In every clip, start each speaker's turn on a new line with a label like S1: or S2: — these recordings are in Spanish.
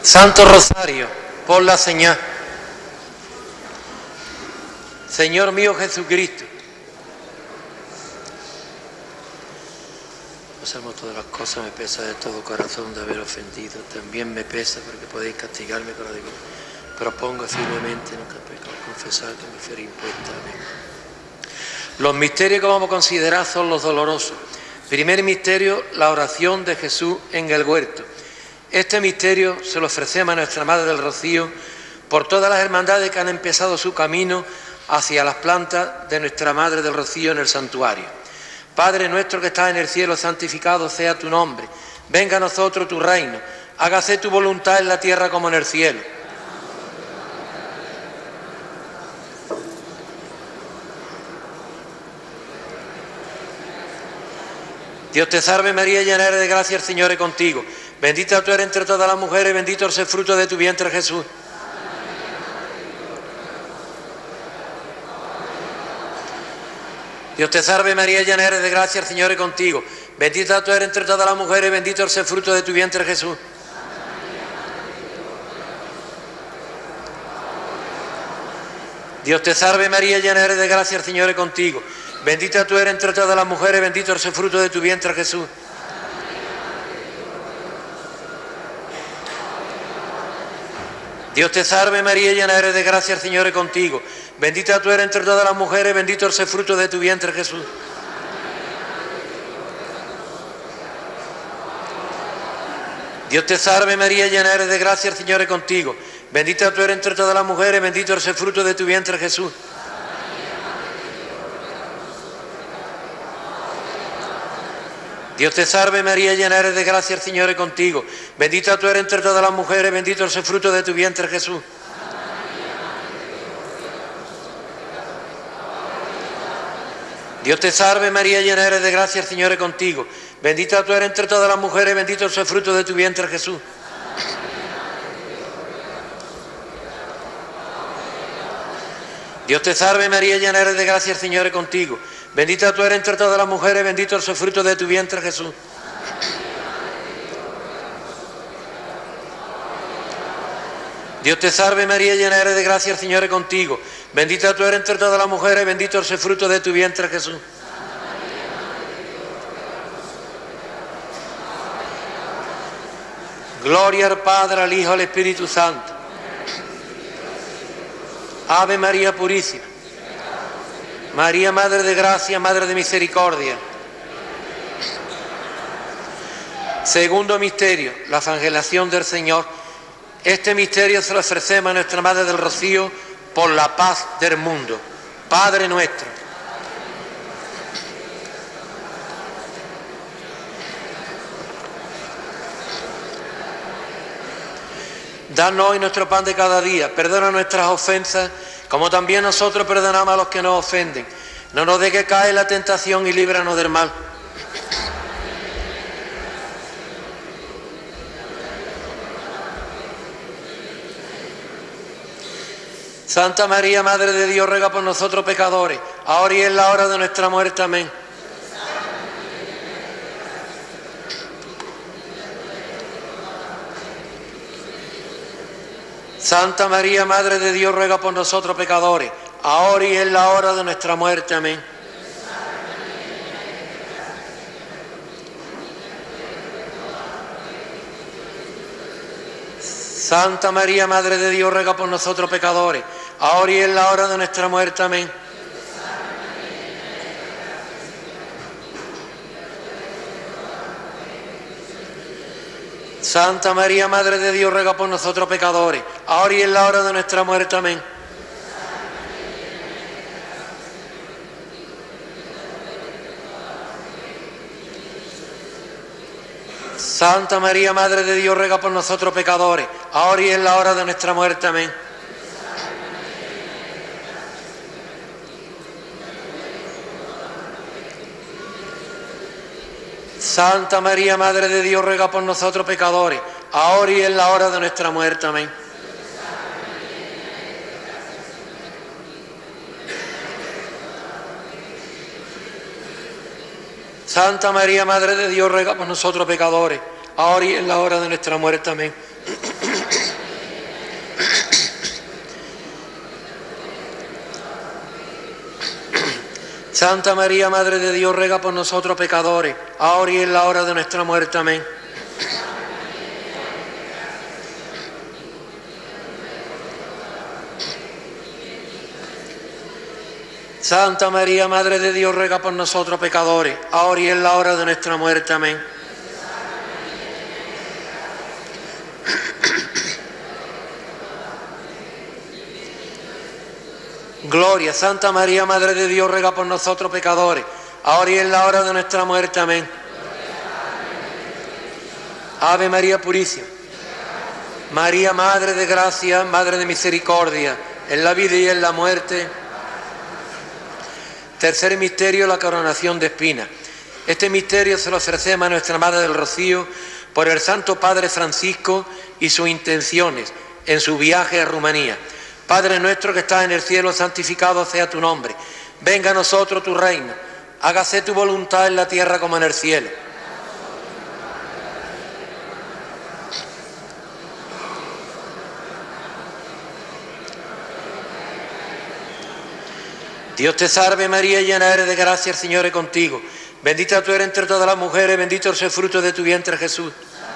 S1: Santo Rosario, por la señal. Señor mío Jesucristo. Pasamos todas las cosas, me pesa de todo corazón de haber ofendido. También me pesa porque podéis castigarme con la divina. Propongo firmemente no pecar, confesar que me fuera impuesta. Amén. Los misterios que vamos a considerar son los dolorosos. Primer misterio, la oración de Jesús en el huerto. Este misterio se lo ofrecemos a nuestra Madre del Rocío por todas las hermandades que han empezado su camino hacia las plantas de nuestra Madre del Rocío en el santuario. Padre nuestro que estás en el cielo, santificado sea tu nombre. Venga a nosotros tu reino. Hágase tu voluntad en la tierra como en el cielo. Dios te salve María, llena eres de gracia, el Señor es contigo. Bendita tú eres entre todas las mujeres, bendito es el fruto de tu vientre Jesús. Dios te salve María, llena eres de gracia, el Señor es contigo. Bendita tú eres entre todas las mujeres, bendito es el fruto de tu vientre Jesús. Dios te salve María, llena eres de gracia, el Señor es contigo. Bendita tú eres entre todas las mujeres, bendito es el fruto de tu vientre Jesús. Dios te salve María, llena eres de gracia, el Señor es contigo. Bendita tú eres entre todas las mujeres, bendito es el fruto de tu vientre Jesús. Dios te salve María, llena eres de gracia, el Señor es contigo. Bendita tú eres entre todas las mujeres, bendito es el fruto de tu vientre Jesús. Dios te salve María, llena eres de gracia, el Señor es contigo. Bendita tú eres entre todas las mujeres, bendito es el fruto de tu vientre Jesús. Dios te salve María, llena eres de gracia, el Señor es contigo. Bendita tú eres entre todas las mujeres, bendito es el fruto de tu vientre Jesús. Dios te salve María, llena eres de gracia, el Señor es contigo. Bendita tú eres entre todas las mujeres, bendito es el fruto de tu vientre Jesús. Dios te salve María, llena eres de gracia, el Señor es contigo. Bendita tú eres entre todas las mujeres, bendito es el fruto de tu vientre Jesús. Gloria al Padre, al Hijo, al Espíritu Santo. Ave María Purísima. María, Madre de Gracia, Madre de Misericordia. Segundo misterio, la flagelación del Señor. Este misterio se lo ofrecemos a nuestra Madre del Rocío por la paz del mundo. Padre nuestro. Danos hoy nuestro pan de cada día. Perdona nuestras ofensas, como también nosotros perdonamos a los que nos ofenden. No nos dejes caer en la tentación y líbranos del mal. Santa María, Madre de Dios, ruega por nosotros pecadores, ahora y en la hora de nuestra muerte. Amén. Santa María, Madre de Dios, ruega por nosotros pecadores, ahora y en la hora de nuestra muerte. Amén. Santa María, Madre de Dios, ruega por nosotros pecadores, ahora y en la hora de nuestra muerte. Amén. Santa María, Madre de Dios, ruega por nosotros pecadores, ahora y en la hora de nuestra muerte. Amén. Santa María, Madre de Dios, ruega por nosotros pecadores, ahora y en la hora de nuestra muerte. Amén. Santa María, Madre de Dios, ruega por nosotros pecadores, ahora y en la hora de nuestra muerte. Amén. Santa María, Madre de Dios, ruega por nosotros pecadores, ahora y en la hora de nuestra muerte. Amén. Santa María, Madre de Dios, ruega por nosotros pecadores, ahora y en la hora de nuestra muerte. Amén. Santa María, Madre de Dios, ruega por nosotros pecadores, ahora y en la hora de nuestra muerte. Amén. Gloria, Santa María, Madre de Dios, ruega por nosotros pecadores, ahora y en la hora de nuestra muerte. Amén. Ave María Purísima, María, Madre de Gracia, Madre de Misericordia, en la vida y en la muerte. Tercer misterio, la coronación de espinas. Este misterio se lo ofrecemos a nuestra Madre del Rocío por el Santo Padre Francisco y sus intenciones en su viaje a Rumanía. Padre nuestro que estás en el cielo, santificado sea tu nombre. Venga a nosotros tu reino. Hágase tu voluntad en la tierra como en el cielo. Dios te salve María, llena eres de gracia, el Señor es contigo. Bendita tú eres entre todas las mujeres, bendito es el fruto de tu vientre Jesús.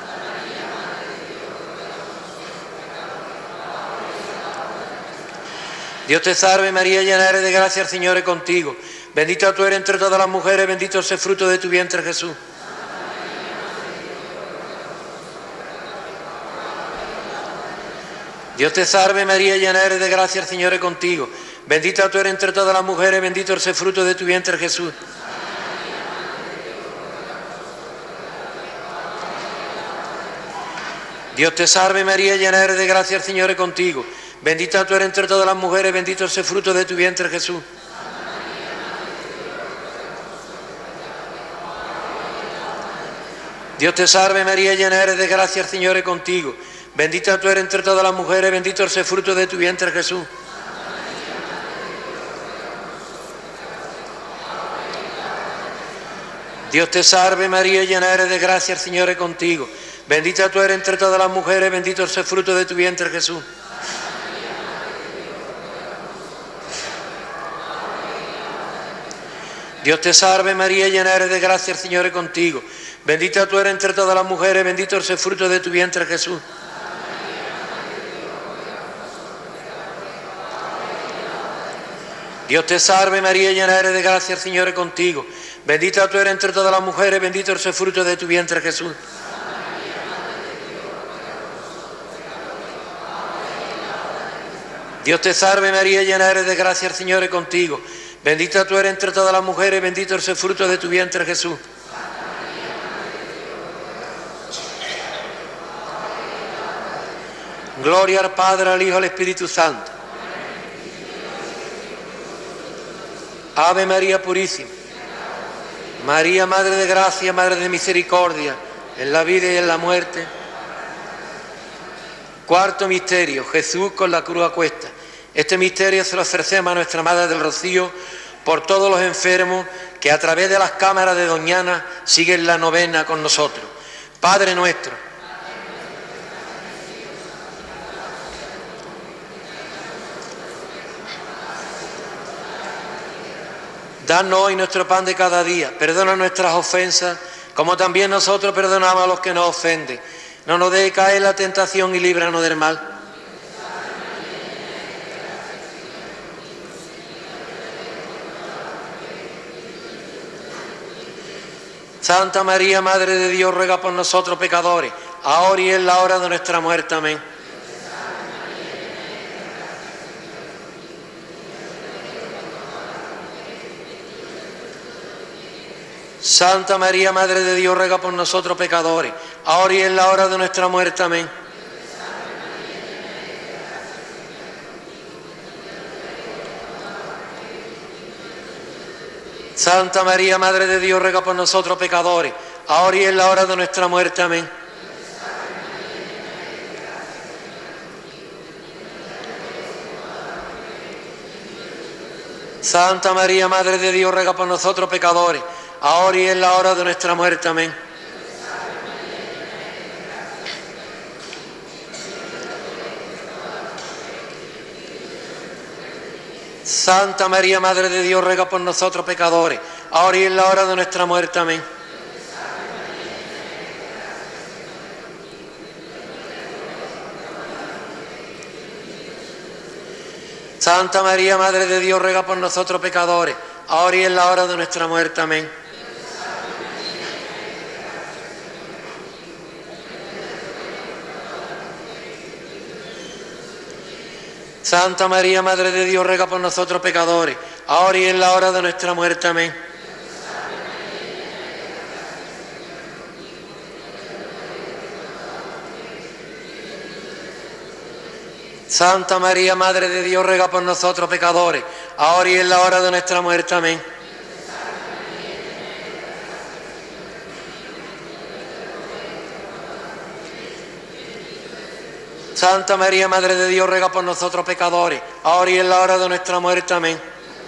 S1: Dios te salve María, llena eres de gracia, el Señor es contigo. Bendita tú eres entre todas las mujeres, bendito es el fruto de tu vientre Jesús. Dios te salve María, llena eres de gracia, el Señor es contigo. Bendita tú eres entre todas las mujeres, bendito es el fruto de tu vientre Jesús. Dios te salve María, llena eres de gracia, el Señor es contigo. Bendita tú eres entre todas las mujeres, bendito es el fruto de tu vientre Jesús. Dios te salve María, llena eres de gracia, el Señor es contigo. Bendita tú eres entre todas las mujeres, bendito es el fruto de tu vientre Jesús. Dios te salve María, llena eres de gracia, el Señor es contigo. Bendita tú eres entre todas las mujeres, bendito es el fruto de tu vientre Jesús. Dios te salve María, llena eres de gracia, el Señor es contigo. Bendita tú eres entre todas las mujeres, bendito es el fruto de tu vientre Jesús. Dios te salve María, llena eres de gracia, el Señor es contigo. Bendita tú eres entre todas las mujeres, bendito es el fruto de tu vientre Jesús. Dios te salve María, llena eres de gracia, el Señor es contigo. Bendita tú eres entre todas las mujeres, bendito es el fruto de tu vientre Jesús. Gloria al Padre, al Hijo y al Espíritu Santo. Ave María Purísima, María, Madre de Gracia, Madre de Misericordia, en la vida y en la muerte. Cuarto misterio, Jesús con la cruz a cuesta. Este misterio se lo ofrecemos a nuestra Madre del Rocío por todos los enfermos que a través de las cámaras de Doñana siguen la novena con nosotros. Padre nuestro, danos hoy nuestro pan de cada día, perdona nuestras ofensas, como también nosotros perdonamos a los que nos ofenden. No nos dejes caer en la tentación y líbranos del mal. Santa María, Madre de Dios, ruega por nosotros pecadores, ahora y en la hora de nuestra muerte. Amén. Santa María, Madre de Dios, ruega por nosotros pecadores, ahora y en la hora de nuestra muerte. Amén. Santa María, Madre de Dios, ruega por nosotros pecadores, ahora y en la hora de nuestra muerte. Amén. Santa María, Madre de Dios, ruega por nosotros pecadores, ahora y en la hora de nuestra muerte. Amén. Santa María, Madre de Dios, ruega por nosotros pecadores, ahora y en la hora de nuestra muerte. Amén. Santa María, Madre de Dios, ruega por nosotros pecadores, ahora y en la hora de nuestra muerte. Amén. Santa María, Madre de Dios, ruega por nosotros pecadores, ahora y en la hora de nuestra muerte. Amén. Santa María, Madre de Dios, ruega por nosotros pecadores, ahora y en la hora de nuestra muerte. Amén. Santa María, Madre de Dios, ruega por nosotros pecadores, ahora y en la hora de nuestra muerte. Amén.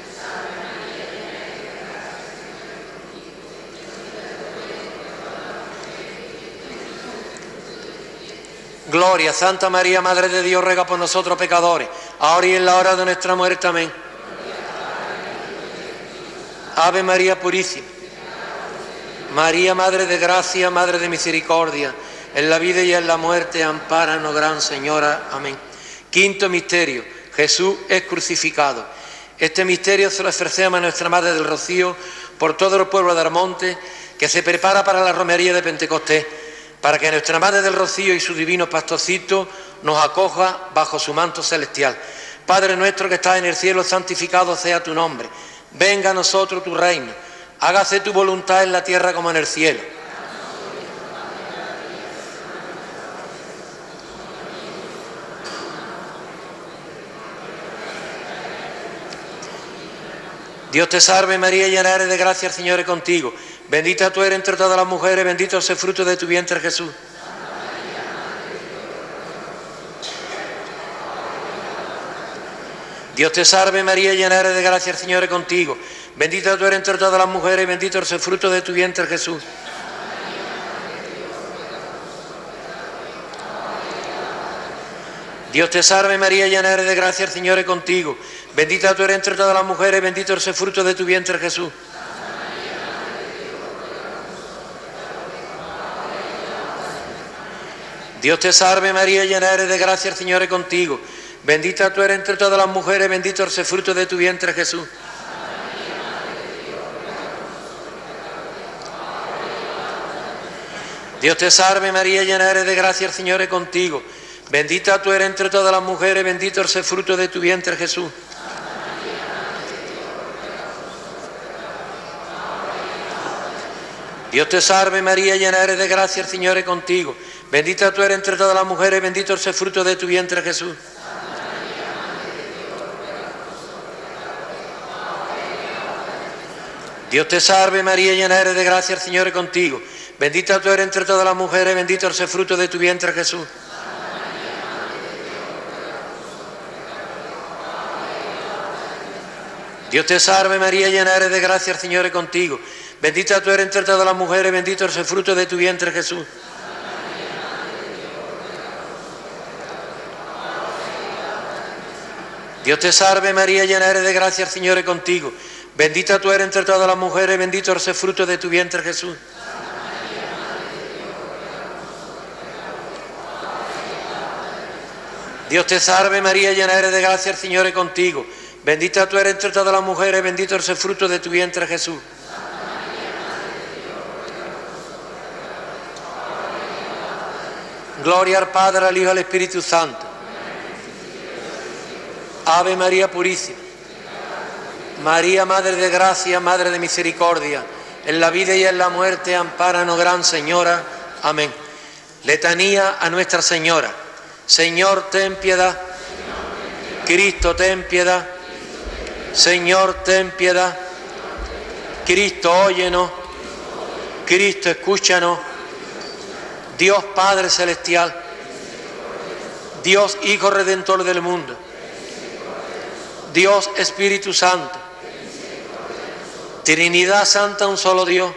S1: Gloria, Santa María, Madre de Dios, ruega por nosotros pecadores, ahora y en la hora de nuestra muerte. Amén. Ave María Purísima, María, Madre de Gracia, Madre de Misericordia, en la vida y en la muerte, ampáranos, Gran Señora. Amén. Quinto misterio, Jesús es crucificado. Este misterio se lo ofrecemos a nuestra Madre del Rocío por todo el pueblo de Armonte, que se prepara para la romería de Pentecostés, para que nuestra Madre del Rocío y su divino pastorcito nos acoja bajo su manto celestial. Padre nuestro que estás en el cielo, santificado sea tu nombre. Venga a nosotros tu reino. Hágase tu voluntad en la tierra como en el cielo. Dios te salve María, llena eres de gracia, el Señor es contigo. Bendita tú eres entre todas las mujeres, bendito es el fruto de tu vientre, Jesús. Dios te salve María, llena eres de gracia, el Señor es contigo. Bendita tú eres entre todas las mujeres, bendito es el fruto de tu vientre, Jesús. Dios te salve María, llena eres de gracia, el Señor es contigo. Bendita tú eres entre todas las mujeres, bendito es el fruto de tu vientre, Jesús. Dios te salve María, llena eres de gracia, el Señor es contigo. Bendita tú eres entre todas las mujeres, bendito es el fruto de tu vientre, Jesús. Dios te salve María, llena eres de gracia, el Señor es contigo. Bendita tú eres entre todas las mujeres, bendito es el fruto de tu vientre, Jesús. Dios te salve María, llena eres de gracia, el Señor es contigo. Bendita tú eres entre todas las mujeres, bendito es el fruto de tu vientre, Jesús. Dios te salve María, llena eres de gracia, el Señor es contigo. Bendita tú eres entre todas las mujeres, bendito es el fruto de tu vientre, Jesús. Dios te salve María, llena eres de gracia, el Señor es contigo. Bendita tú eres entre todas las mujeres, bendito es el fruto de tu vientre, Jesús. Dios te salve María, llena eres de gracia, el Señor es contigo. Bendita tú eres entre todas las mujeres, bendito es el fruto de tu vientre, Jesús. Dios te salve María, llena eres de gracia, el Señor es contigo. Bendita tú eres entre todas las mujeres, bendito es el fruto de tu vientre, Jesús. Gloria al Padre, al Hijo y al Espíritu Santo. Ave María Purísima, María, Madre de Gracia, Madre de Misericordia, en la vida y en la muerte, ampáranos, Gran Señora. Amén. Letanía a Nuestra Señora. Señor, ten piedad. Cristo, ten piedad. Señor, ten piedad. Cristo, óyenos. Cristo, escúchanos. Dios Padre Celestial, Dios Hijo Redentor del mundo, Dios Espíritu Santo, Trinidad Santa, un solo Dios,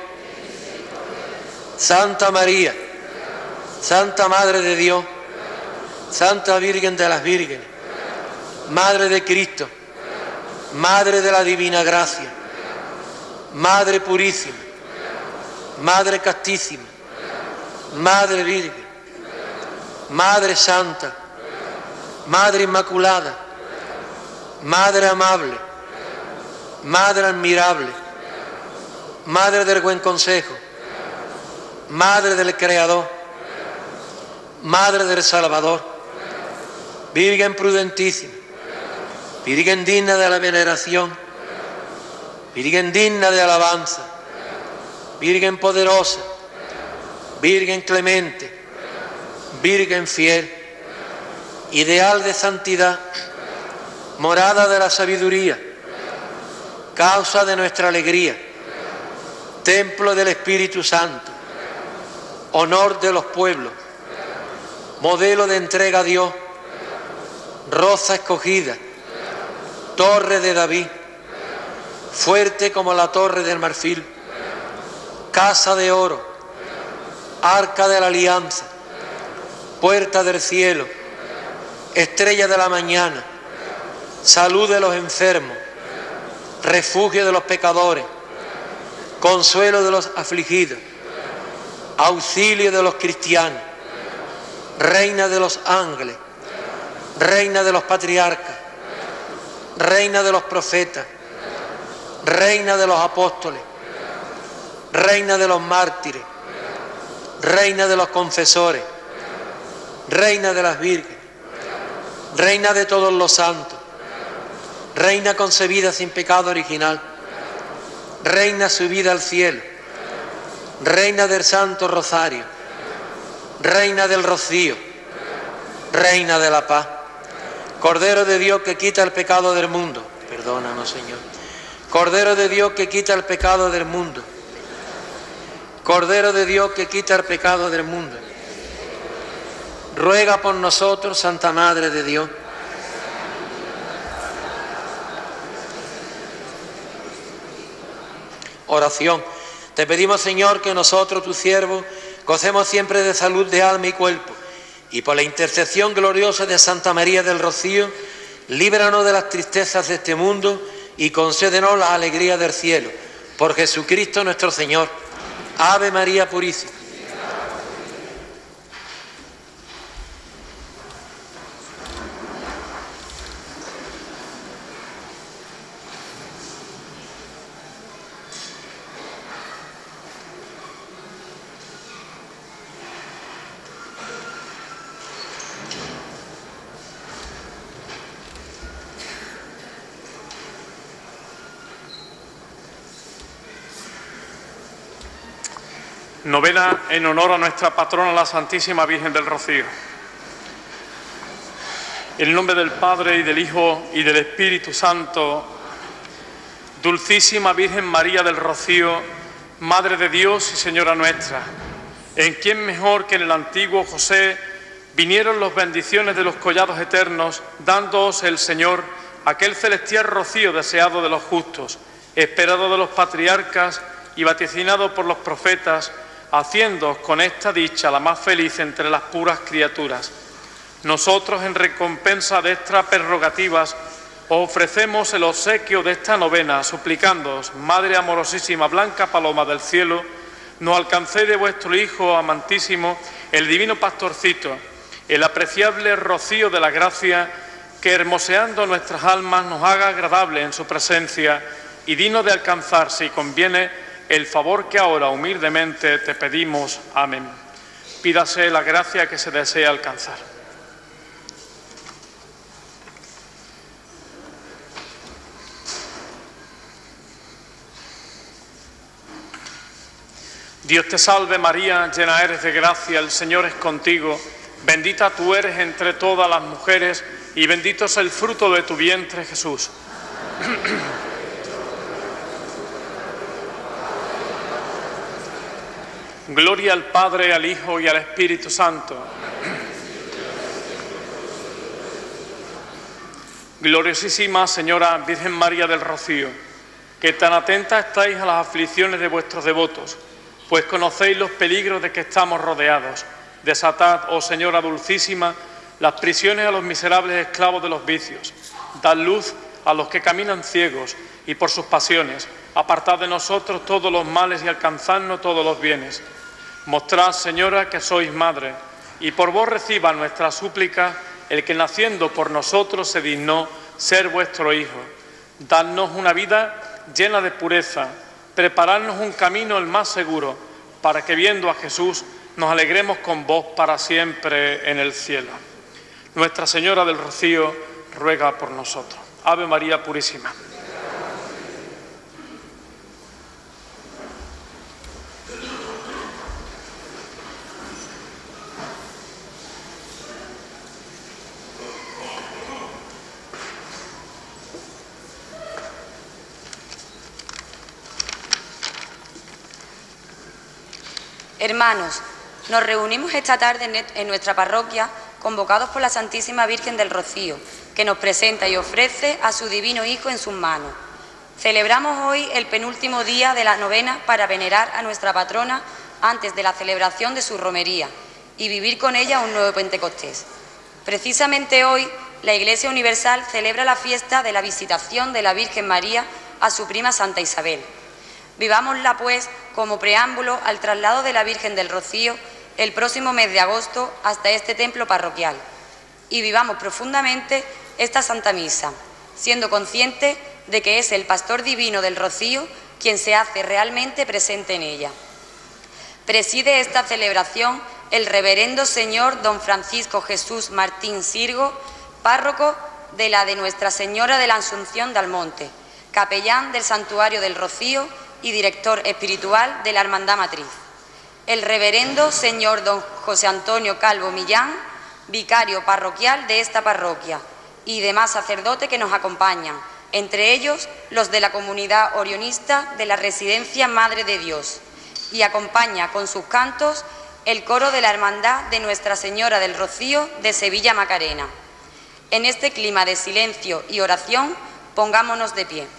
S1: Santa María, Santa Madre de Dios, Santa Virgen de las Vírgenes, Madre de Cristo, Madre de la divina gracia, Madre purísima, Madre castísima, Madre virgen, Madre santa, Madre inmaculada, Madre amable, Madre admirable, Madre del buen consejo, Madre del Creador, Madre del Salvador, Virgen prudentísima, Virgen digna de la veneración, Virgen digna de alabanza, Virgen poderosa, Virgen clemente, Virgen fiel, ideal de santidad, morada de la sabiduría, causa de nuestra alegría, templo del Espíritu Santo, honor de los pueblos, modelo de entrega a Dios, rosa escogida, torre de David, fuerte como la torre del marfil, casa de oro, arca de la alianza, puerta del cielo, estrella de la mañana, salud de los enfermos, refugio de los pecadores, consuelo de los afligidos, auxilio de los cristianos, reina de los ángeles, reina de los patriarcas, reina de los profetas, reina de los apóstoles, reina de los mártires, reina de los confesores, reina de las vírgenes, reina de todos los santos, reina concebida sin pecado original, reina subida al cielo, reina del Santo Rosario, reina del rocío, reina de la paz, Cordero de Dios que quita el pecado del mundo, perdónanos, Señor, Cordero de Dios que quita el pecado del mundo, Cordero de Dios que quita el pecado del mundo, ruega por nosotros, Santa Madre de Dios. Oración. Te pedimos, Señor, que nosotros, tus siervos, gocemos siempre de salud de alma y cuerpo, y por la intercesión gloriosa de Santa María del Rocío, líbranos de las tristezas de este mundo y concédenos la alegría del cielo. Por Jesucristo nuestro Señor. Ave María Purísima.
S2: Novena en honor a nuestra patrona, la Santísima Virgen del Rocío. En el nombre del Padre, y del Hijo, y del Espíritu Santo. Dulcísima Virgen María del Rocío, Madre de Dios y Señora nuestra, en quien mejor que en el antiguo José vinieron las bendiciones de los collados eternos, dándoos el Señor aquel celestial rocío deseado de los justos, esperado de los patriarcas y vaticinado por los profetas, haciéndoos con esta dicha la más feliz entre las puras criaturas. Nosotros, en recompensa de estas prerrogativas, os ofrecemos el obsequio de esta novena, suplicándoos, Madre amorosísima, blanca paloma del cielo, nos alcancéis de vuestro Hijo amantísimo, el divino pastorcito, el apreciable rocío de la gracia, que hermoseando nuestras almas nos haga agradable en su presencia y digno de alcanzar, si conviene, el favor que ahora humildemente te pedimos. Amén. Pídase la gracia que se desea alcanzar. Dios te salve María, llena eres de gracia, el Señor es contigo, bendita tú eres entre todas las mujeres y bendito es el fruto de tu vientre, Jesús. Gloria al Padre, al Hijo y al Espíritu Santo. Gloriosísima Señora Virgen María del Rocío, que tan atenta estáis a las aflicciones de vuestros devotos, pues conocéis los peligros de que estamos rodeados. Desatad, oh Señora Dulcísima, las prisiones a los miserables esclavos de los vicios. Dad luz a los que caminan ciegos y por sus pasiones, apartad de nosotros todos los males y alcanzadnos todos los bienes. Mostrad, Señora, que sois Madre, y por vos reciba nuestra súplica el que naciendo por nosotros se dignó ser vuestro Hijo. Dadnos una vida llena de pureza, prepararnos un camino el más seguro, para que viendo a Jesús nos alegremos con vos para siempre en el cielo. Nuestra Señora del Rocío ruega por nosotros. Ave María Purísima.
S3: Hermanos, nos reunimos esta tarde en nuestra parroquia convocados por la Santísima Virgen del Rocío, que nos presenta y ofrece a su divino Hijo en sus manos. Celebramos hoy el penúltimo día de la novena para venerar a nuestra patrona antes de la celebración de su romería y vivir con ella un nuevo Pentecostés. Precisamente hoy, la Iglesia Universal celebra la fiesta de la visitación de la Virgen María a su prima Santa Isabel. Vivámosla, pues, como preámbulo al traslado de la Virgen del Rocío el próximo mes de agosto hasta este templo parroquial. Y vivamos profundamente esta Santa Misa, siendo conscientes de que es el Pastor Divino del Rocío quien se hace realmente presente en ella. Preside esta celebración el reverendo señor don Francisco Jesús Martín Sirgo, párroco de la de Nuestra Señora de la Asunción de Almonte, capellán del Santuario del Rocío y director espiritual de la Hermandad Matriz. El reverendo señor don José Antonio Calvo Millán, vicario parroquial de esta parroquia, y demás sacerdotes que nos acompañan, entre ellos los de la comunidad orionista de la Residencia Madre de Dios, y acompaña con sus cantos el coro de la Hermandad de Nuestra Señora del Rocío de Sevilla Macarena. En este clima de silencio y oración, pongámonos de pie.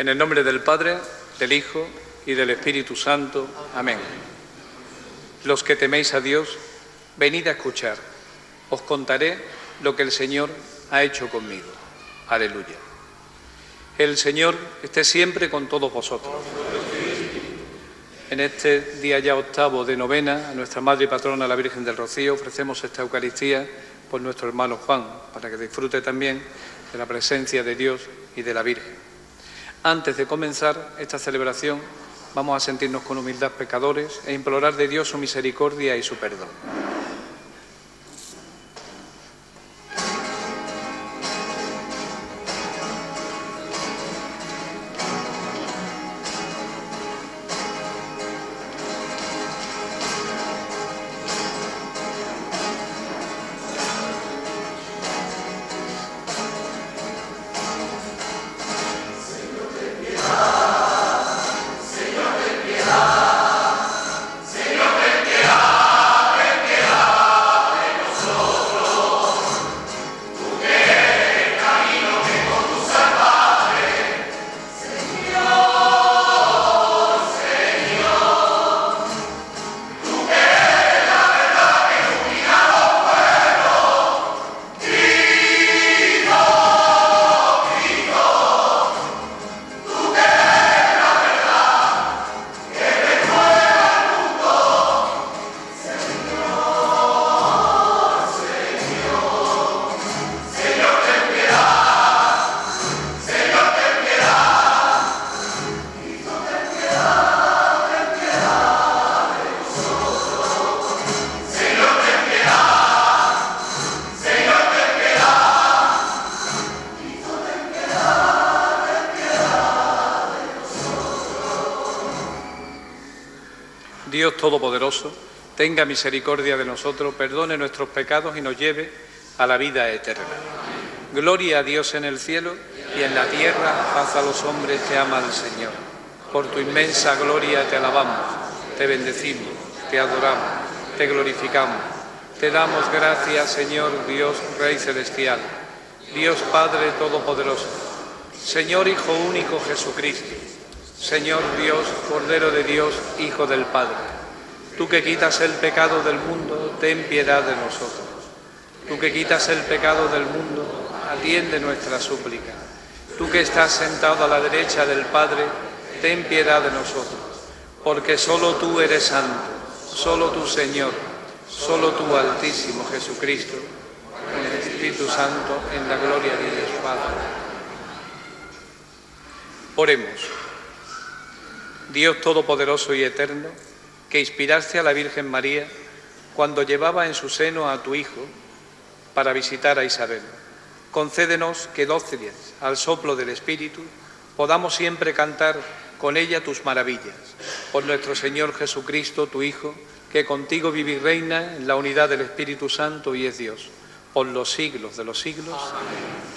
S2: En el nombre del Padre, del Hijo y del Espíritu Santo. Amén. Los que teméis a Dios, venid a escuchar. Os contaré lo que el Señor ha hecho conmigo. Aleluya. El Señor esté siempre con todos vosotros. En este día ya octavo de novena, a nuestra Madre y Patrona, la Virgen del Rocío, ofrecemos esta Eucaristía por nuestro hermano Juan, para que disfrute también de la presencia de Dios y de la Virgen. Antes de comenzar esta celebración, vamos a sentirnos con humildad pecadores e implorar de Dios su misericordia y su perdón. Dios Todopoderoso, tenga misericordia de nosotros, perdone nuestros pecados y nos lleve a la vida eterna. Gloria a Dios en el cielo y en la tierra, paz a los hombres que ama al Señor. Por tu inmensa gloria te alabamos, te bendecimos, te adoramos, te glorificamos. Te damos gracias, Señor Dios, Rey Celestial, Dios Padre Todopoderoso, Señor Hijo único Jesucristo, Señor Dios, Cordero de Dios, Hijo del Padre. Tú que quitas el pecado del mundo, ten piedad de nosotros. Tú que quitas el pecado del mundo, atiende nuestra súplica. Tú que estás sentado a la derecha del Padre, ten piedad de nosotros. Porque solo tú eres santo, solo tú Señor, solo tú Altísimo Jesucristo, con el Espíritu Santo, en la gloria de Dios Padre. Oremos. Dios Todopoderoso y Eterno, que inspiraste a la Virgen María cuando llevaba en su seno a tu Hijo para visitar a Isabel, concédenos que dóciles al soplo del Espíritu podamos siempre cantar con ella tus maravillas. Por nuestro Señor Jesucristo, tu Hijo, que contigo vive y reina en la unidad del Espíritu Santo y es Dios, por los siglos de los siglos. Amén.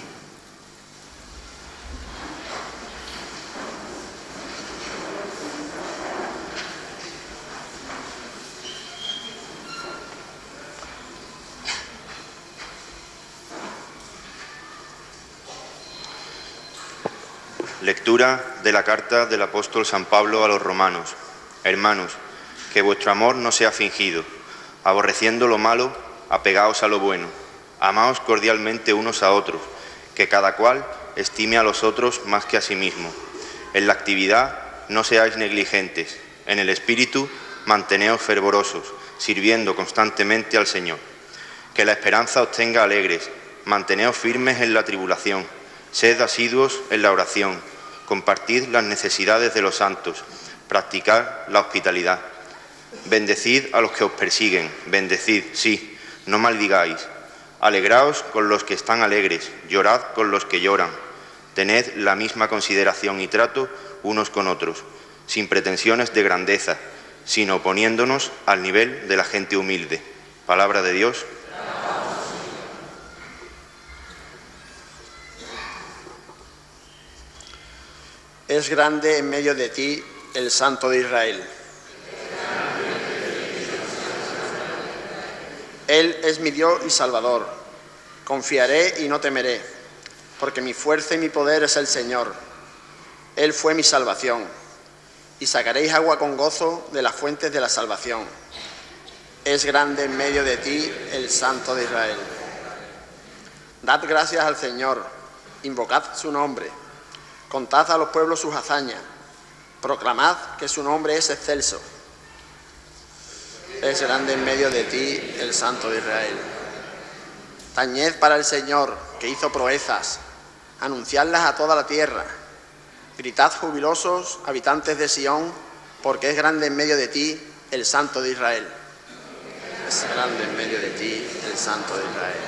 S4: Lectura de la carta del apóstol San Pablo a los romanos. Hermanos, que vuestro amor no sea fingido. Aborreciendo lo malo, apegaos a lo bueno. Amaos cordialmente unos a otros, que cada cual estime a los otros más que a sí mismo. En la actividad no seáis negligentes. En el espíritu manteneos fervorosos, sirviendo constantemente al Señor. Que la esperanza os tenga alegres. Manteneos firmes en la tribulación. Sed asiduos en la oración. Compartid las necesidades de los santos, practicad la hospitalidad. Bendecid a los que os persiguen, bendecid, sí, no maldigáis. Alegraos con los que están alegres, llorad con los que lloran. Tened la misma consideración y trato unos con otros, sin pretensiones de grandeza, sino poniéndonos al nivel de la gente humilde. Palabra de Dios.
S5: Es grande en medio de ti el Santo de Israel. Él es mi Dios y Salvador. Confiaré y no temeré, porque mi fuerza y mi poder es el Señor. Él fue mi salvación, y sacaréis agua con gozo de las fuentes de la salvación. Es grande en medio de ti el Santo de Israel. Dad gracias al Señor, invocad su nombre, contad a los pueblos sus hazañas, proclamad que su nombre es excelso. Es grande en medio de ti el Santo de Israel. Tañed para el Señor, que hizo proezas, anunciadlas a toda la tierra. Gritad jubilosos, habitantes de Sión, porque es grande en medio de ti el Santo de Israel. Es grande en medio de ti el Santo de Israel.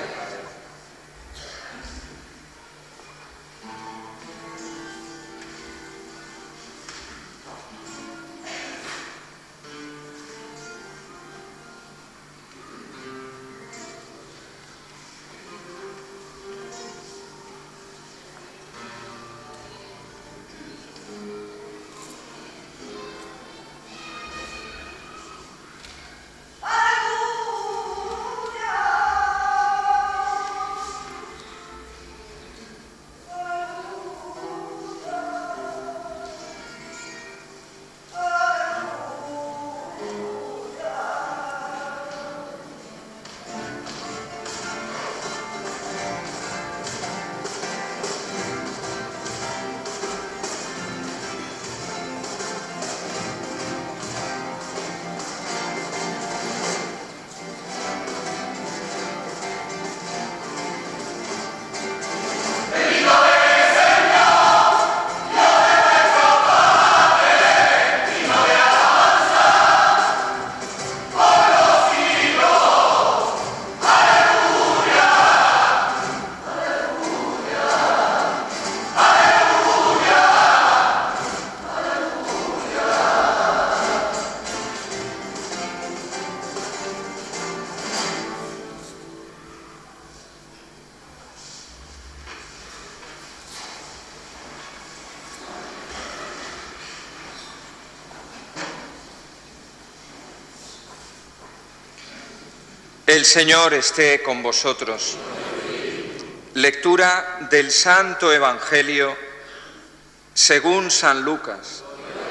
S6: El Señor esté con vosotros. Lectura del Santo Evangelio según San Lucas.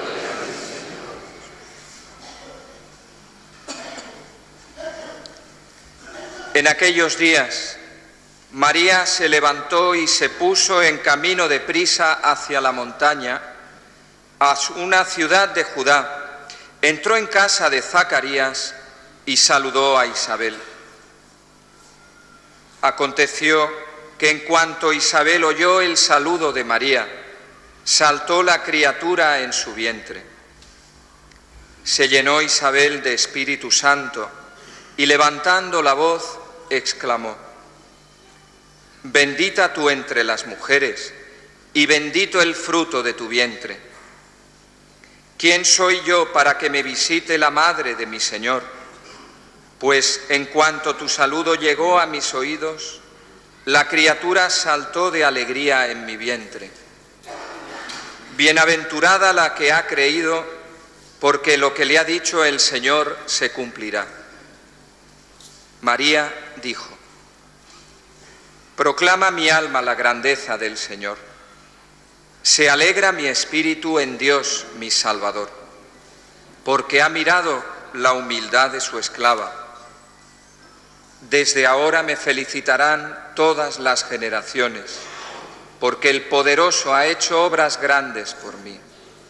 S6: En aquellos días, María se levantó y se puso en camino de prisa hacia la montaña, a una ciudad de Judá. Entró en casa de Zacarías y saludó a Isabel. Aconteció que en cuanto Isabel oyó el saludo de María, saltó la criatura en su vientre. Se llenó Isabel de Espíritu Santo y levantando la voz exclamó: Bendita tú entre las mujeres y bendito el fruto de tu vientre. ¿Quién soy yo para que me visite la madre de mi Señor? Pues en cuanto tu saludo llegó a mis oídos, la criatura saltó de alegría en mi vientre. Bienaventurada la que ha creído, porque lo que le ha dicho el Señor se cumplirá. María dijo: Proclama mi alma la grandeza del Señor. Se alegra mi espíritu en Dios, mi Salvador, porque ha mirado la humildad de su esclava. Desde ahora me felicitarán todas las generaciones, porque el Poderoso ha hecho obras grandes por mí.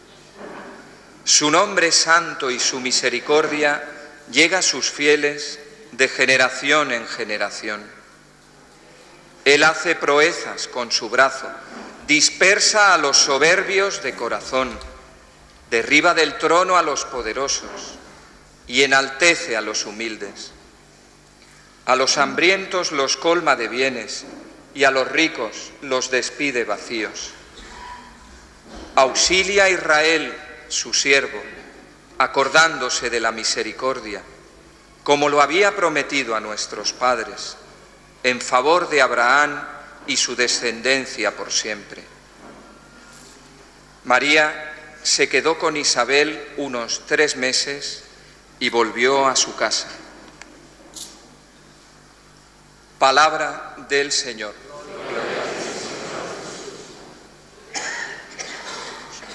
S6: Su nombre santo y su misericordia llega a sus fieles de generación en generación. Él hace proezas con su brazo, dispersa a los soberbios de corazón, derriba del trono a los poderosos y enaltece a los humildes. A los hambrientos los colma de bienes y a los ricos los despide vacíos. Auxilia a Israel, su siervo, acordándose de la misericordia, como lo había prometido a nuestros padres, en favor de Abraham y su descendencia por siempre. María se quedó con Isabel unos 3 meses y volvió a su casa. Palabra del Señor.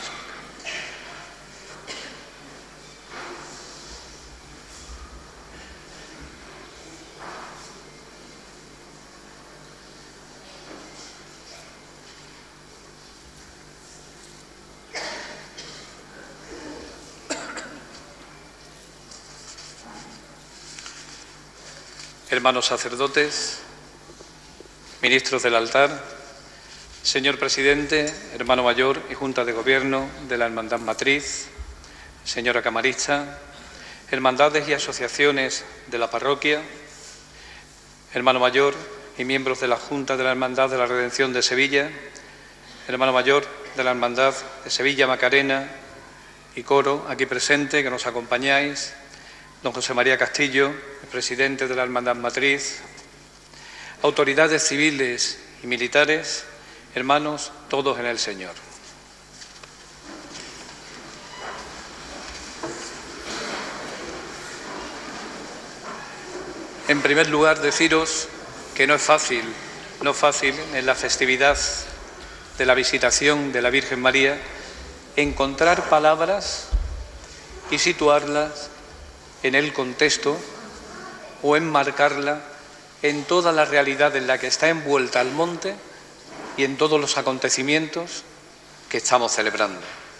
S2: hermanos sacerdotes, ministros del altar, señor presidente, hermano mayor y Junta de Gobierno de la Hermandad Matriz, señora camarista, hermandades y asociaciones de la parroquia, hermano mayor y miembros de la Junta de la Hermandad de la Redención de Sevilla, hermano mayor de la Hermandad de Sevilla Macarena y coro aquí presente que nos acompañáis, don José María Castillo, el presidente de la Hermandad Matriz, autoridades civiles y militares, hermanos todos en el Señor. En primer lugar, deciros que no es fácil en la festividad de la visitación de la Virgen María encontrar palabras y situarlas en el contexto o enmarcarla en toda la realidad en la que está envuelta el monte y en todos los acontecimientos que estamos celebrando.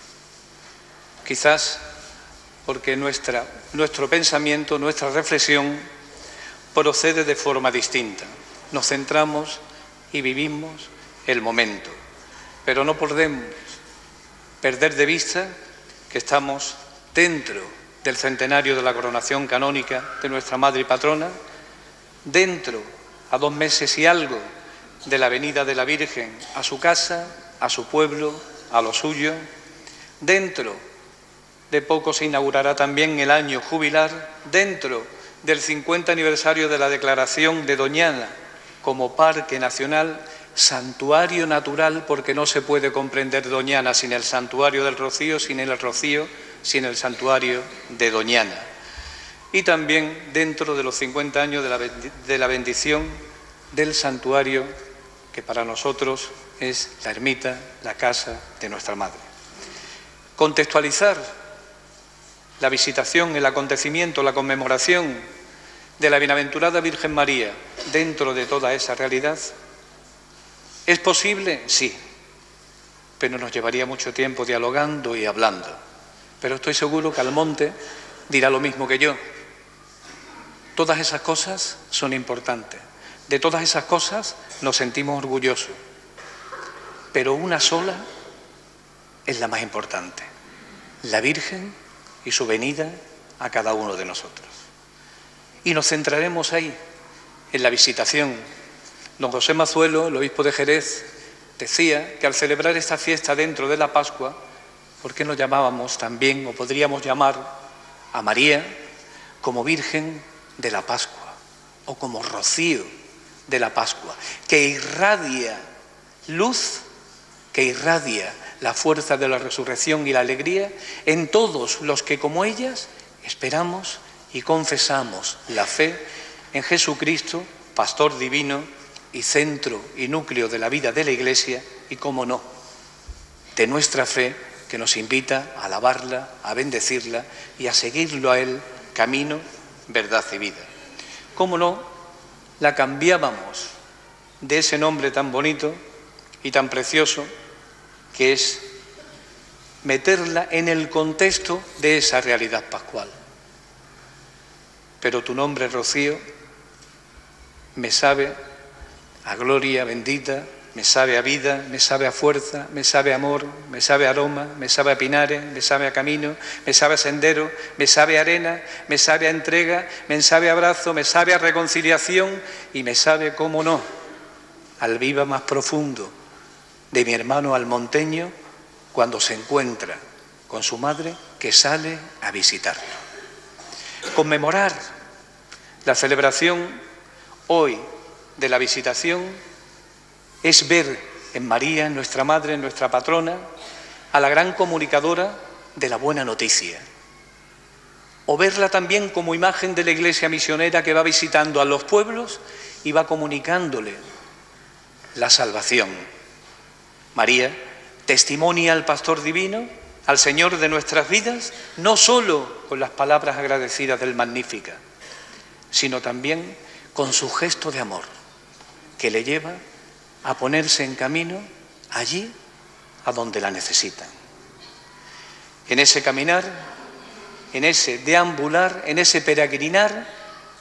S2: Quizás porque nuestro pensamiento, nuestra reflexión procede de forma distinta. Nos centramos y vivimos el momento, pero no podemos perder de vista que estamos dentro del centenario de la coronación canónica de nuestra Madre y Patrona, dentro, a 2 meses y algo, de la venida de la Virgen a su casa, a su pueblo, a lo suyo. Dentro de poco se inaugurará también el año jubilar, dentro del 50 aniversario de la declaración de Doñana como Parque Nacional, santuario natural, porque no se puede comprender Doñana sin el santuario del Rocío, sin el Rocío, sin el santuario de Doñana. Y también dentro de los 50 años de la bendición del santuario, que para nosotros es la ermita, la casa de nuestra Madre. Contextualizar la visitación, el acontecimiento, la conmemoración de la Bienaventurada Virgen María dentro de toda esa realidad, ¿es posible? Sí, pero nos llevaría mucho tiempo dialogando y hablando. Pero estoy seguro que Almonte dirá lo mismo que yo. Todas esas cosas son importantes. De todas esas cosas nos sentimos orgullosos. Pero una sola es la más importante: la Virgen y su venida a cada uno de nosotros. Y nos centraremos ahí, en la visitación. Don José Mazuelo, el obispo de Jerez, decía que al celebrar esta fiesta dentro de la Pascua, ¿por qué no llamábamos también, o podríamos llamar a María como Virgen de la Pascua, o como Rocío de la Pascua, que irradia luz, que irradia la fuerza de la resurrección y la alegría en todos los que, como ellas, esperamos y confesamos la fe en Jesucristo, Pastor divino y centro y núcleo de la vida de la Iglesia y, cómo no, de nuestra fe, que nos invita a alabarla, a bendecirla y a seguirlo a Él, camino, verdad y vida. Cómo no, la cambiábamos de ese nombre tan bonito y tan precioso, que es meterla en el contexto de esa realidad pascual. Pero tu nombre, Rocío, me sabe a gloria bendita, me sabe a vida, me sabe a fuerza, me sabe a amor, me sabe a aroma, me sabe a pinares, me sabe a camino, me sabe a sendero, me sabe a arena, me sabe a entrega, me sabe a abrazo, me sabe a reconciliación y me sabe, cómo no, al viva más profundo de mi hermano almonteño cuando se encuentra con su madre que sale a visitarlo. Conmemorar la celebración hoy de la visitación es ver en María, en nuestra Madre, en nuestra patrona, a la gran comunicadora de la buena noticia. O verla también como imagen de la Iglesia misionera que va visitando a los pueblos y va comunicándole la salvación. María testimonia al Pastor Divino, al Señor de nuestras vidas, no solo con las palabras agradecidas del Magnífica, sino también con su gesto de amor, que le lleva a ponerse en camino allí a donde la necesitan. En ese caminar, en ese deambular, en ese peregrinar,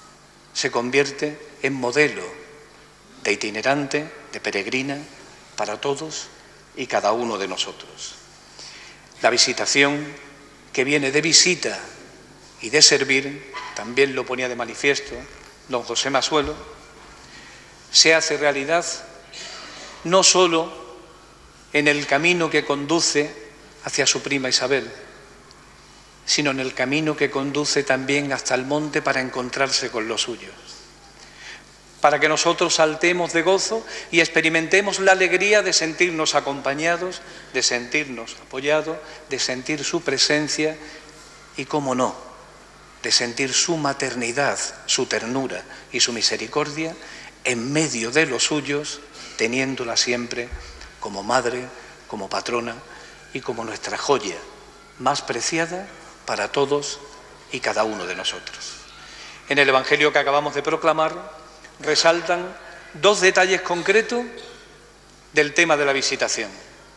S7: se convierte en modelo de itinerante, de peregrina, para todos y cada uno de nosotros. La visitación, que viene de visita y de servir, también lo ponía de manifiesto don José Masuelo, se hace realidad no solo en el camino que conduce hacia su prima Isabel, sino en el camino que conduce también hasta el monte para encontrarse con los suyos, para que nosotros saltemos de gozo y experimentemos la alegría de sentirnos acompañados, de sentirnos apoyados, de sentir su presencia y, cómo no, de sentir su maternidad, su ternura y su misericordia en medio de los suyos, teniéndola siempre como madre, como patrona y como nuestra joya más preciada para todos y cada uno de nosotros. En el Evangelio que acabamos de proclamar resaltan dos detalles concretos del tema de la visitación: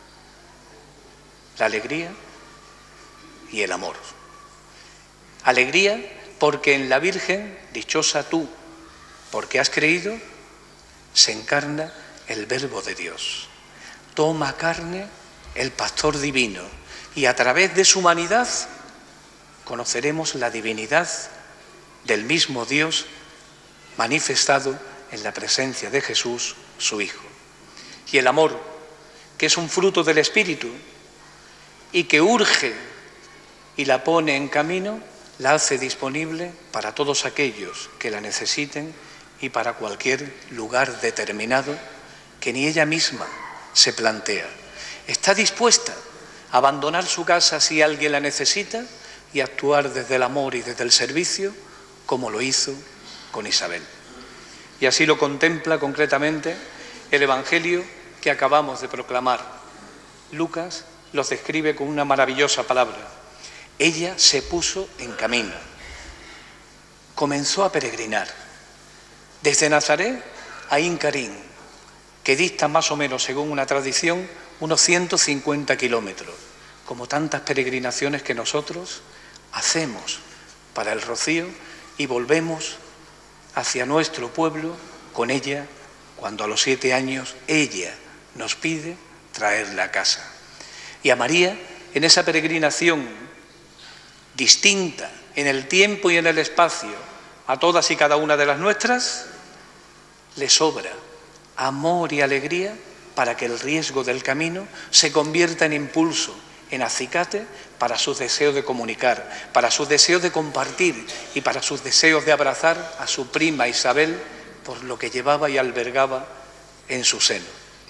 S7: la alegría y el amor. Alegría porque en la Virgen, dichosa tú, porque has creído, se encarna el Verbo de Dios. Toma carne el pastor divino y a través de su humanidad conoceremos la divinidad del mismo Dios manifestado en la presencia de Jesús, su Hijo. Y el amor, que es un fruto del Espíritu y que urge y la pone en camino, la hace disponible para todos aquellos que la necesiten y para cualquier lugar determinado que ni ella misma se plantea. Está dispuesta a abandonar su casa si alguien la necesita y actuar desde el amor y desde el servicio, como lo hizo con Isabel. Y así lo contempla concretamente el Evangelio que acabamos de proclamar. Lucas los describe con una maravillosa palabra: ella se puso en camino, comenzó a peregrinar desde Nazaret a Incarín, que dista más o menos, según una tradición, unos 150 kilómetros, como tantas peregrinaciones que nosotros hacemos para el Rocío y volvemos hacia nuestro pueblo con ella cuando a los 7 años ella nos pide traerla a casa. Y a María, en esa peregrinación distinta en el tiempo y en el espacio a todas y cada una de las nuestras, le sobra amor y alegría para que el riesgo del camino se convierta en impulso, en acicate para sus deseos de comunicar, para sus deseos de compartir y para sus deseos de abrazar a su prima Isabel por lo que llevaba y albergaba en su seno.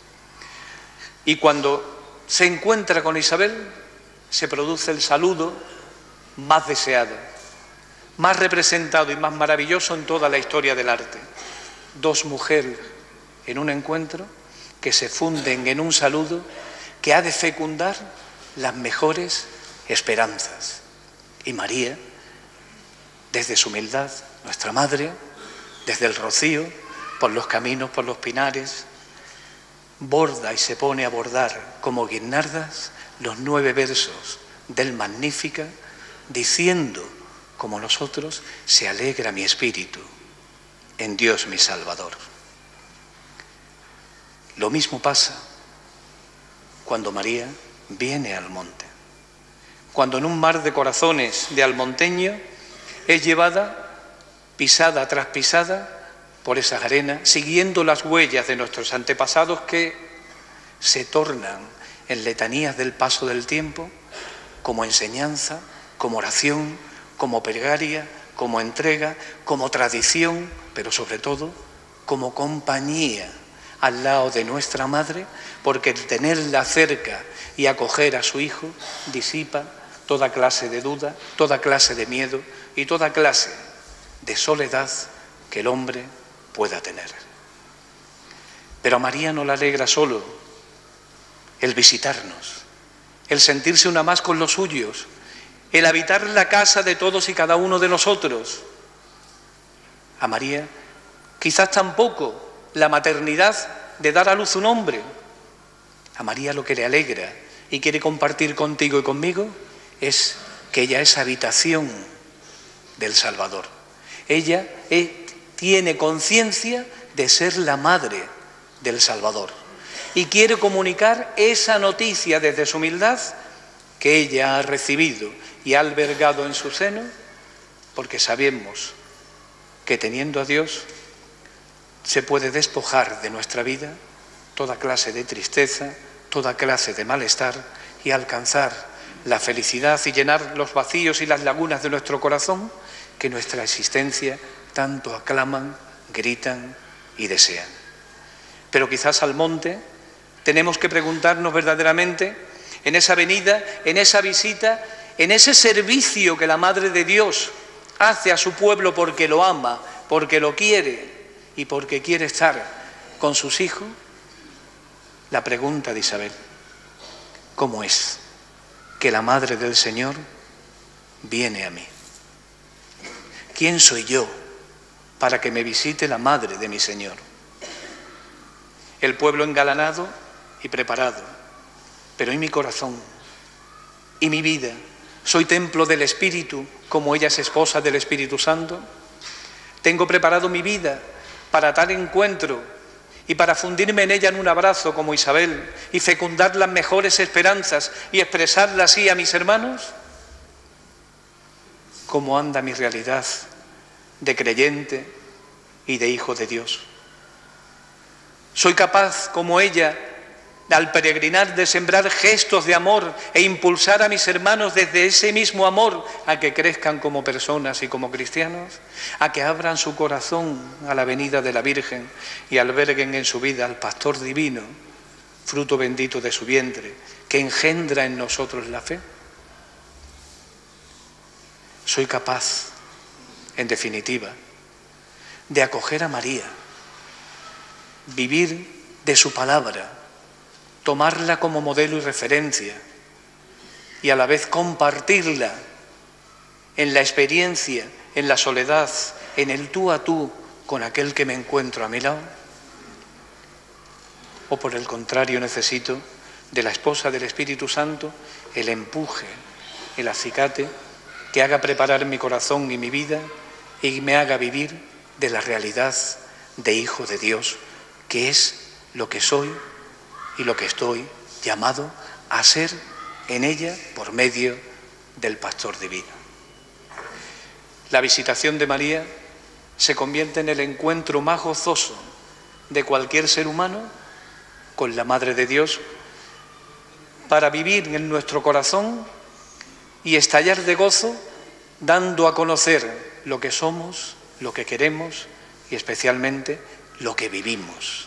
S7: Y cuando se encuentra con Isabel, se produce el saludo más deseado, más representado y más maravilloso en toda la historia del arte. Dos mujeres en un encuentro que se funden en un saludo que ha de fecundar las mejores esperanzas. Y María, desde su humildad, nuestra madre, desde el Rocío, por los caminos, por los pinares, borda y se pone a bordar como guirnaldas los 9 versos del Magníficat, diciendo, como nosotros: se alegra mi espíritu en Dios mi Salvador. Lo mismo pasa cuando María viene al monte, cuando en un mar de corazones de almonteño es llevada pisada tras pisada por esas arenas, siguiendo las huellas de nuestros antepasados que se tornan en letanías del paso del tiempo, como enseñanza, como oración, como plegaria, como entrega, como tradición, pero sobre todo como compañía al lado de nuestra madre, porque el tenerla cerca y acoger a su hijo disipa toda clase de duda, toda clase de miedo y toda clase de soledad que el hombre pueda tener. Pero a María no la alegra solo el visitarnos, el sentirse una más con los suyos, el habitar la casa de todos y cada uno de nosotros. A María quizás tampoco la maternidad de dar a luz un hombre. A María lo que le alegra y quiere compartir contigo y conmigo es que ella es habitación del Salvador. Ella tiene conciencia de ser la madre del Salvador y quiere comunicar esa noticia desde su humildad que ella ha recibido y ha albergado en su seno, porque sabemos que teniendo a Dios se puede despojar de nuestra vida toda clase de tristeza, toda clase de malestar y alcanzar la felicidad y llenar los vacíos y las lagunas de nuestro corazón que nuestra existencia tanto aclaman, gritan y desean. Pero quizás al monte tenemos que preguntarnos verdaderamente, en esa venida, en esa visita, en ese servicio que la Madre de Dios hace a su pueblo porque lo ama, porque lo quiere y porque quiere estar con sus hijos, la pregunta de Isabel: ¿cómo es que la Madre del Señor viene a mí? ¿Quién soy yo para que me visite la Madre de mi Señor? El pueblo engalanado y preparado, pero ¿y mi corazón? ¿Y mi vida? ¿Soy templo del Espíritu como ella es esposa del Espíritu Santo? ¿Tengo preparado mi vida para tal encuentro y para fundirme en ella en un abrazo como Isabel y fecundar las mejores esperanzas y expresarlas así a mis hermanos? ¿Cómo anda mi realidad de creyente y de hijo de Dios? ¿Soy capaz, como ella, al peregrinar, de sembrar gestos de amor e impulsar a mis hermanos desde ese mismo amor a que crezcan como personas y como cristianos, a que abran su corazón a la venida de la Virgen y alberguen en su vida al Pastor Divino, fruto bendito de su vientre, que engendra en nosotros la fe? Soy capaz, en definitiva, de acoger a María, vivir de su palabra, tomarla como modelo y referencia y a la vez compartirla en la experiencia, en la soledad, en el tú a tú con aquel que me encuentro a mi lado. O por el contrario necesito de la esposa del Espíritu Santo el empuje, el acicate que haga preparar mi corazón y mi vida y me haga vivir de la realidad de hijo de Dios, que es lo que soy y lo que estoy llamado a ser en ella por medio del Pastor Divino. La visitación de María se convierte en el encuentro más gozoso de cualquier ser humano con la Madre de Dios, para vivir en nuestro corazón y estallar de gozo, dando a conocer lo que somos, lo que queremos y especialmente lo que vivimos.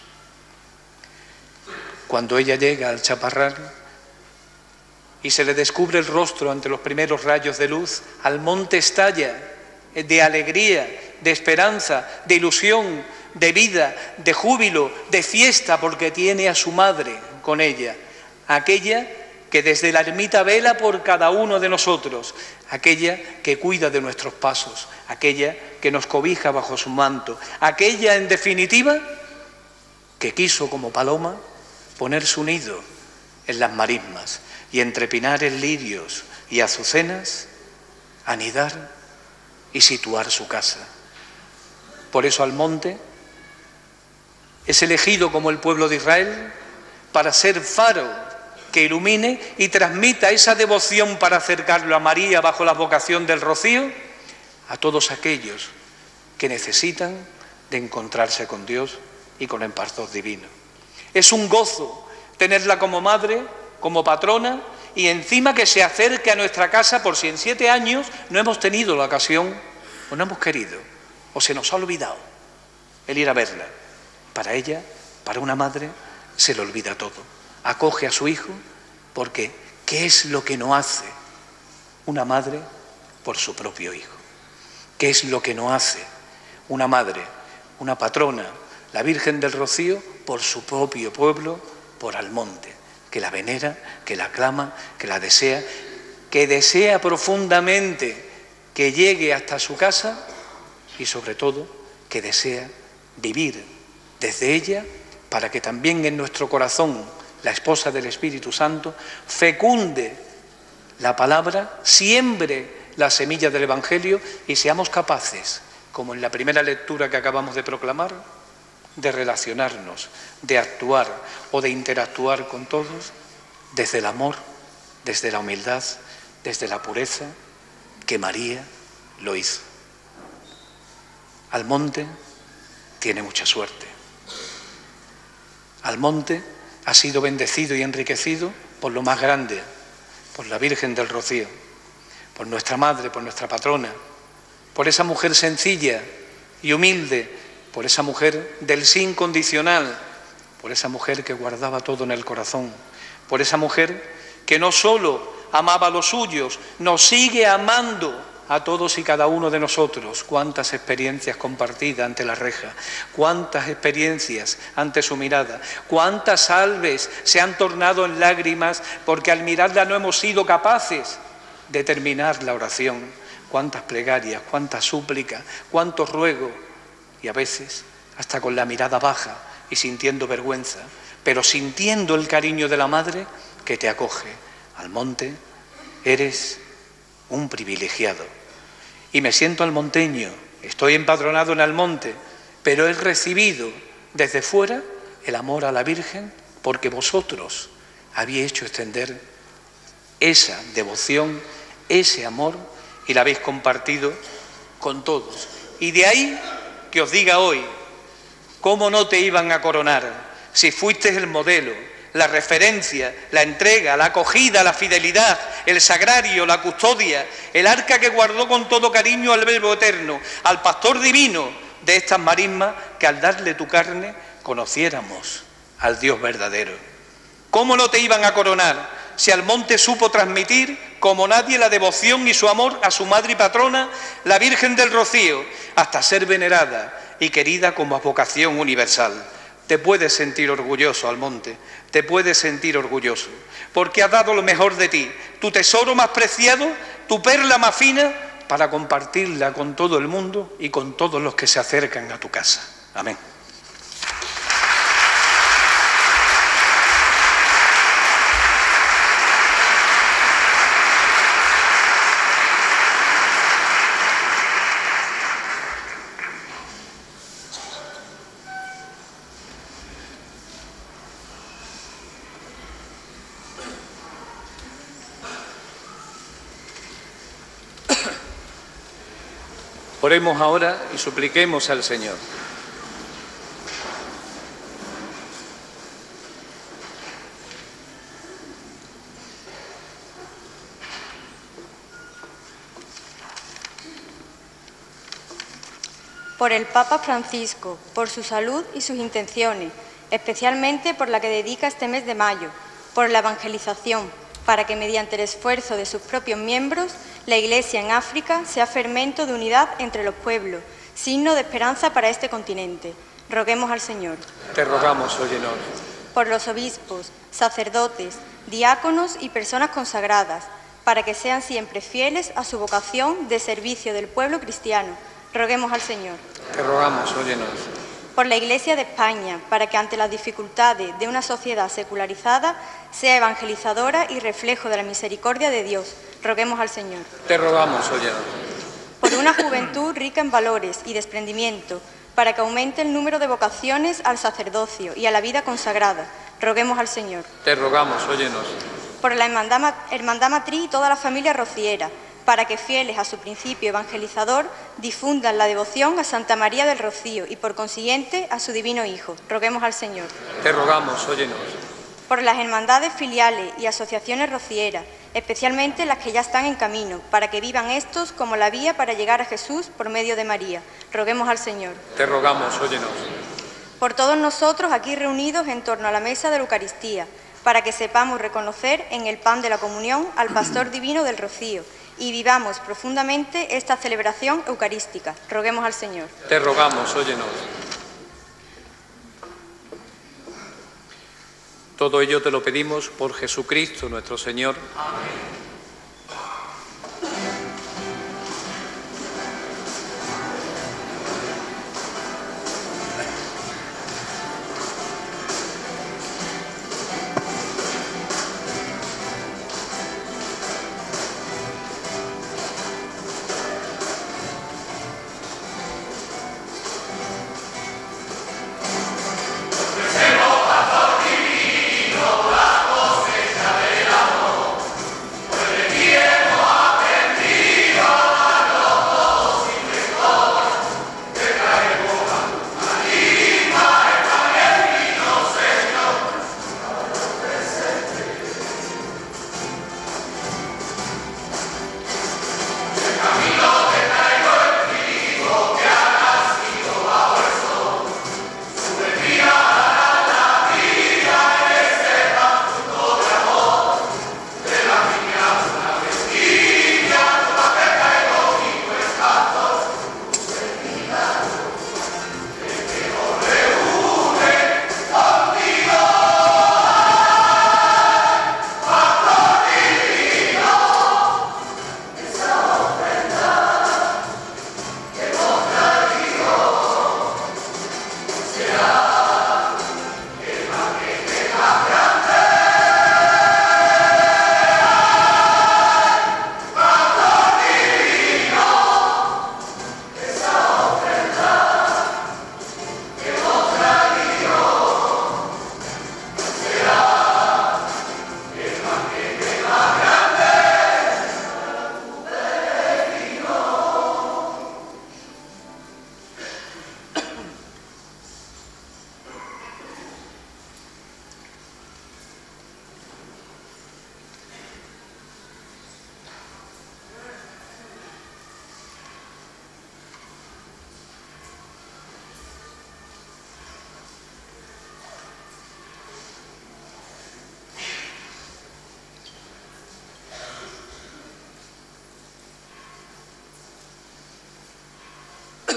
S7: Cuando ella llega al chaparral y se le descubre el rostro ante los primeros rayos de luz, al monte estalla de alegría, de esperanza, de ilusión, de vida, de júbilo, de fiesta, porque tiene a su madre con ella, aquella que desde la ermita vela por cada uno de nosotros, aquella que cuida de nuestros pasos, aquella que nos cobija bajo su manto, aquella, en definitiva, que quiso como paloma poner su nido en las marismas y entre pinares, lirios y azucenas anidar y situar su casa. Por eso al monte es elegido como el pueblo de Israel para ser faro que ilumine y transmita esa devoción para acercarlo a María bajo la vocación del rocío a todos aquellos que necesitan de encontrarse con Dios y con el Pastor Divino. Es un gozo tenerla como madre, como patrona y encima que se acerque a nuestra casa por si en 7 años no hemos tenido la ocasión o no hemos querido o se nos ha olvidado el ir a verla. Para ella, para una madre, se le olvida todo. Acoge a su hijo porque ¿qué es lo que no hace una madre por su propio hijo? ¿Qué es lo que no hace una madre, una patrona, la Virgen del Rocío, por su propio pueblo, por Almonte, que la venera, que la aclama, que la desea, que desea profundamente que llegue hasta su casa y sobre todo que desea vivir desde ella para que también en nuestro corazón la esposa del Espíritu Santo fecunde la palabra, siembre la semilla del Evangelio y seamos capaces, como en la primera lectura que acabamos de proclamar, de relacionarnos, de actuar o de interactuar con todos desde el amor, desde la humildad, desde la pureza que María lo hizo. Almonte tiene mucha suerte. Almonte ha sido bendecido y enriquecido por lo más grande, por la Virgen del Rocío, por nuestra Madre, por nuestra patrona, por esa mujer sencilla y humilde, por esa mujer del sí incondicional, por esa mujer que guardaba todo en el corazón, por esa mujer que no solo amaba a los suyos, nos sigue amando a todos y cada uno de nosotros. Cuántas experiencias compartidas ante la reja, cuántas experiencias ante su mirada, cuántas salves se han tornado en lágrimas porque al mirarla no hemos sido capaces de terminar la oración. Cuántas plegarias, cuántas súplicas, cuántos ruegos, y a veces hasta con la mirada baja y sintiendo vergüenza, pero sintiendo el cariño de la madre que te acoge. Almonte, eres un privilegiado. Y me siento almonteño, estoy empadronado en Almonte, pero he recibido desde fuera el amor a la Virgen porque vosotros habéis hecho extender esa devoción, ese amor, y la habéis compartido con todos. Y de ahí que os diga hoy, ¿cómo no te iban a coronar si fuiste el modelo, la referencia, la entrega, la acogida, la fidelidad, el sagrario, la custodia, el arca que guardó con todo cariño al Verbo eterno, al pastor divino de estas marismas, que al darle tu carne conociéramos al Dios verdadero? ¿Cómo no te iban a coronar si Almonte supo transmitir como nadie la devoción y su amor a su madre y patrona, la Virgen del Rocío, hasta ser venerada y querida como vocación universal? Te puedes sentir orgulloso, Almonte, te puedes sentir orgulloso, porque has dado lo mejor de ti, tu tesoro más preciado, tu perla más fina, para compartirla con todo el mundo y con todos los que se acercan a tu casa. Amén. Oremos ahora y supliquemos al Señor.
S8: Por el Papa Francisco, por su salud y sus intenciones, especialmente por la que dedica este mes de mayo, por la evangelización, para que mediante el esfuerzo de sus propios miembros, la Iglesia en África sea fermento de unidad entre los pueblos, signo de esperanza para este continente. Roguemos al Señor.
S7: Te rogamos, óyenos.
S8: Por los obispos, sacerdotes, diáconos y personas consagradas, para que sean siempre fieles a su vocación de servicio del pueblo cristiano. Roguemos al Señor.
S7: Te rogamos, óyenos.
S8: Por la Iglesia de España, para que ante las dificultades de una sociedad secularizada sea evangelizadora y reflejo de la misericordia de Dios. Roguemos al Señor.
S7: Te rogamos, óyenos.
S8: Por una juventud rica en valores y desprendimiento, para que aumente el número de vocaciones al sacerdocio y a la vida consagrada. Roguemos al Señor.
S7: Te rogamos, óyenos.
S8: Por la Hermandad Matriz y toda la familia rociera, para que fieles a su principio evangelizador difundan la devoción a Santa María del Rocío y por consiguiente a su divino Hijo. Roguemos al Señor.
S7: Te rogamos, óyenos.
S8: Por las hermandades filiales y asociaciones rocieras, especialmente las que ya están en camino, para que vivan estos como la vía para llegar a Jesús por medio de María. Roguemos al Señor.
S7: Te rogamos, óyenos.
S8: Por todos nosotros aquí reunidos en torno a la mesa de la Eucaristía, para que sepamos reconocer en el pan de la comunión al Pastor Divino del Rocío y vivamos profundamente esta celebración eucarística. Roguemos al Señor.
S7: Te rogamos, óyenos. Todo ello te lo pedimos por Jesucristo nuestro Señor. Amén.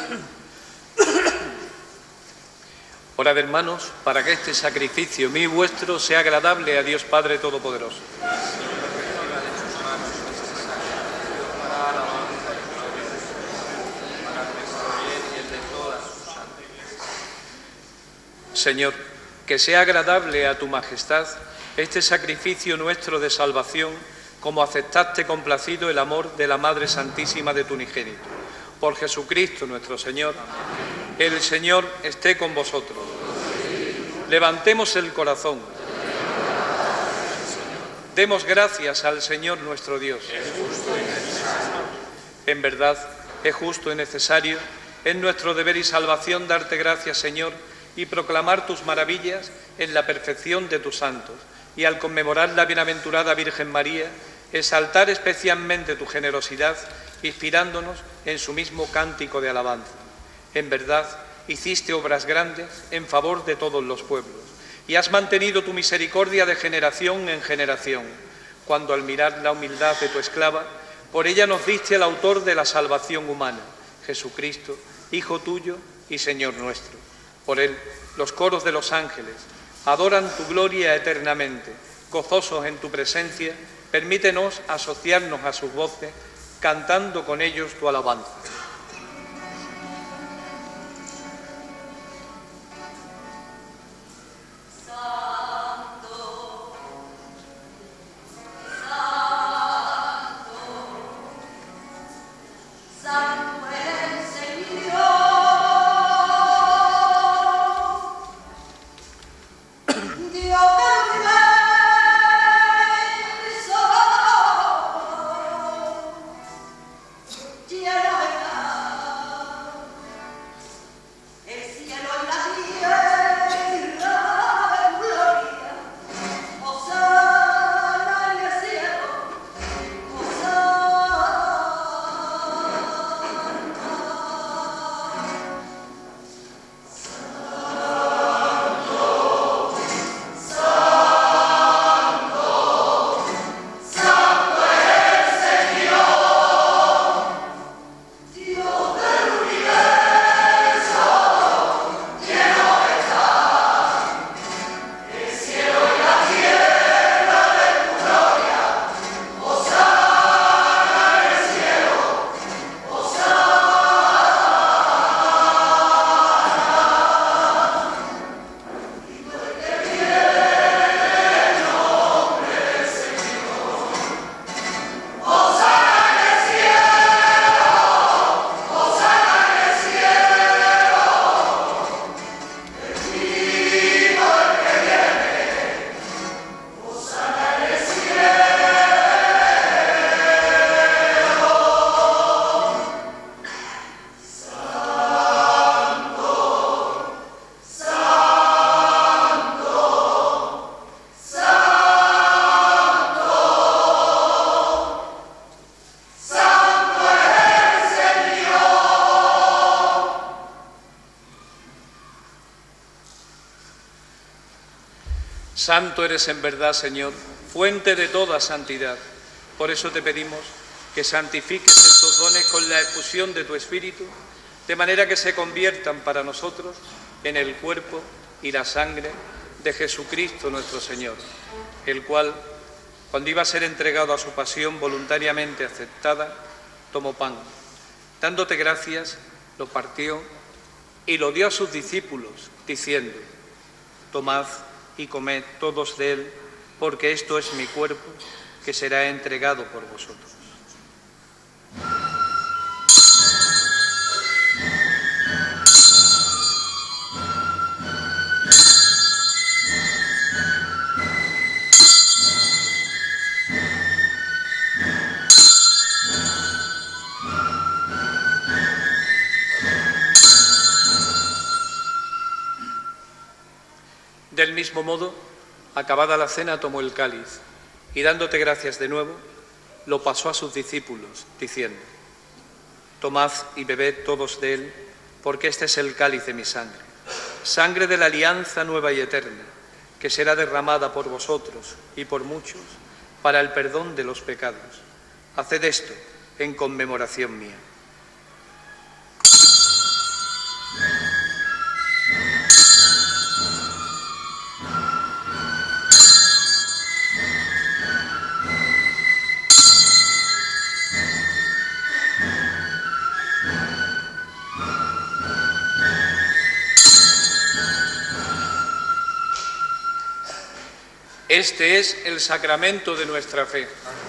S7: Orad, hermanos, para que este sacrificio mío y vuestro sea agradable a Dios Padre Todopoderoso. Señor, que sea agradable a tu majestad este sacrificio nuestro de salvación, como aceptaste complacido el amor de la Madre Santísima de tu unigénito. Por Jesucristo nuestro Señor. El Señor esté con vosotros. Levantemos el corazón. Demos gracias al Señor nuestro Dios. En verdad, es justo y necesario, es nuestro deber y salvación darte gracias, Señor, y proclamar tus maravillas en la perfección de tus santos, y al conmemorar la bienaventurada Virgen María, exaltar especialmente tu generosidad, inspirándonos en su mismo cántico de alabanza. En verdad, hiciste obras grandes en favor de todos los pueblos, y has mantenido tu misericordia de generación en generación, cuando al mirar la humildad de tu esclava, por ella nos diste al autor de la salvación humana, Jesucristo, Hijo tuyo y Señor nuestro. Por él, los coros de los ángeles adoran tu gloria eternamente. Gozosos en tu presencia, permítenos asociarnos a sus voces, cantando con ellos tu alabanza. Santo eres en verdad, Señor, fuente de toda santidad. Por eso te pedimos que santifiques estos dones con la efusión de tu Espíritu, de manera que se conviertan para nosotros en el cuerpo y la sangre de Jesucristo nuestro Señor, el cual, cuando iba a ser entregado a su pasión voluntariamente aceptada, tomó pan. Dándote gracias, lo partió y lo dio a sus discípulos, diciendo: tomad y comed todos de él, porque esto es mi cuerpo, que será entregado por vosotros. Del mismo modo, acabada la cena, tomó el cáliz y, dándote gracias de nuevo, lo pasó a sus discípulos, diciendo: tomad y bebed todos de él, porque este es el cáliz de mi sangre, sangre de la alianza nueva y eterna, que será derramada por vosotros y por muchos para el perdón de los pecados. Haced esto en conmemoración mía. Este es el sacramento de nuestra fe.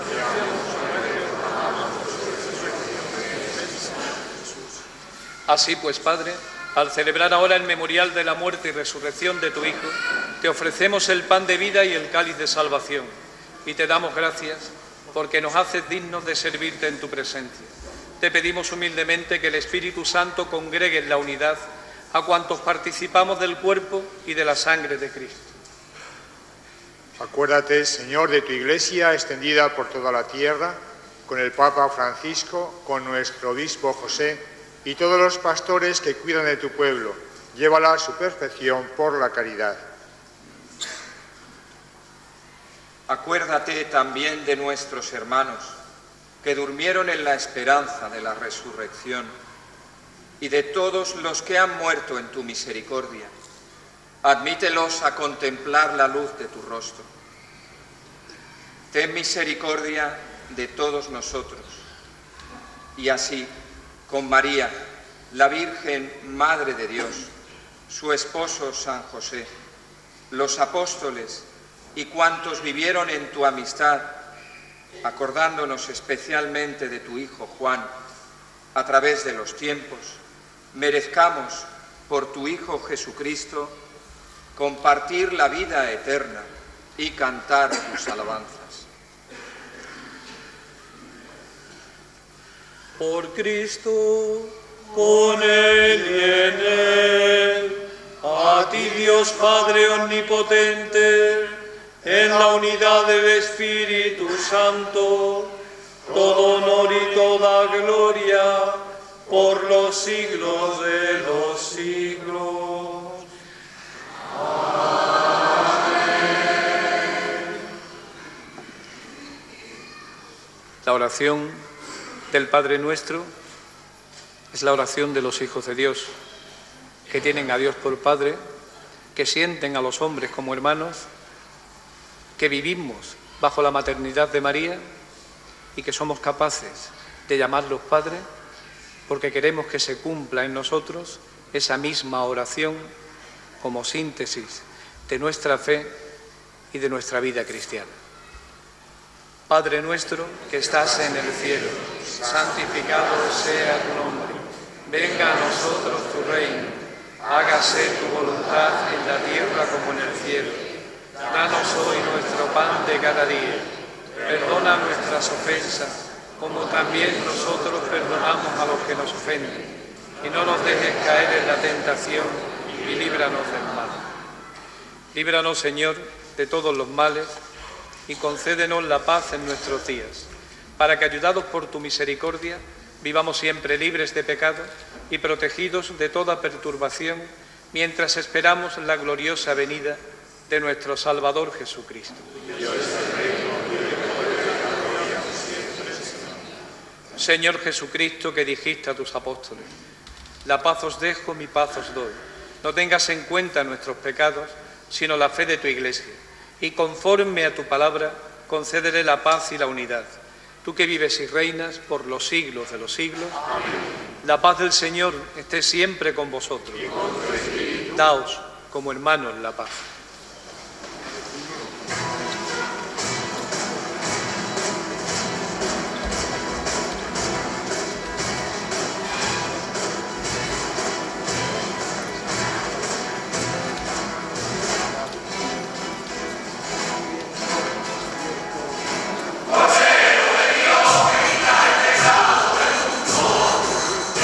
S7: Así pues, Padre, al celebrar ahora el memorial de la muerte y resurrección de tu Hijo, te ofrecemos el pan de vida y el cáliz de salvación, y te damos gracias porque nos haces dignos de servirte en tu presencia. Te pedimos humildemente que el Espíritu Santo congregue en la unidad a cuantos participamos del cuerpo y de la sangre de Cristo.
S9: Acuérdate, Señor, de tu Iglesia extendida por toda la tierra, con el Papa Francisco, con nuestro obispo José y todos los pastores que cuidan de tu pueblo. Llévala a su perfección por la caridad.
S6: Acuérdate también de nuestros hermanos que durmieron en la esperanza de la resurrección y de todos los que han muerto en tu misericordia. Admítelos a contemplar la luz de tu rostro. Ten misericordia de todos nosotros. Y así, con María, la Virgen Madre de Dios, su esposo San José, los apóstoles y cuantos vivieron en tu amistad, acordándonos especialmente de tu Hijo Juan, a través de los tiempos, merezcamos, por tu Hijo Jesucristo, compartir la vida eterna y cantar tus alabanzas.
S2: Por Cristo, con Él y en Él, a ti Dios Padre Omnipotente, en la unidad del Espíritu Santo, todo honor y toda gloria, por los siglos de los siglos.
S7: La oración del Padre Nuestro es la oración de los hijos de Dios, que tienen a Dios por Padre, que sienten a los hombres como hermanos, que vivimos bajo la maternidad de María y que somos capaces de llamarlos Padre porque queremos que se cumpla en nosotros esa misma oración como síntesis de nuestra fe y de nuestra vida cristiana. Padre nuestro que estás en el cielo, santificado sea tu nombre. Venga a nosotros tu reino, hágase tu voluntad en la tierra como en el cielo. Danos hoy nuestro pan de cada día. Perdona nuestras ofensas, como también nosotros perdonamos a los que nos ofenden. Y no nos dejes caer en la tentación y líbranos del mal. Líbranos, Señor, de todos los males y concédenos la paz en nuestros días, para que, ayudados por tu misericordia, vivamos siempre libres de pecado y protegidos de toda perturbación, mientras esperamos la gloriosa venida de nuestro Salvador Jesucristo. Señor Jesucristo, que dijiste a tus apóstoles: la paz os dejo, mi paz os doy. No tengas en cuenta nuestros pecados, sino la fe de tu Iglesia, y conforme a tu palabra, concédele la paz y la unidad. Tú que vives y reinas por los siglos de los siglos. Amén. La paz del Señor esté siempre con vosotros. Daos como hermanos la paz.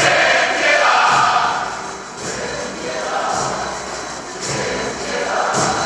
S10: Ten piedad.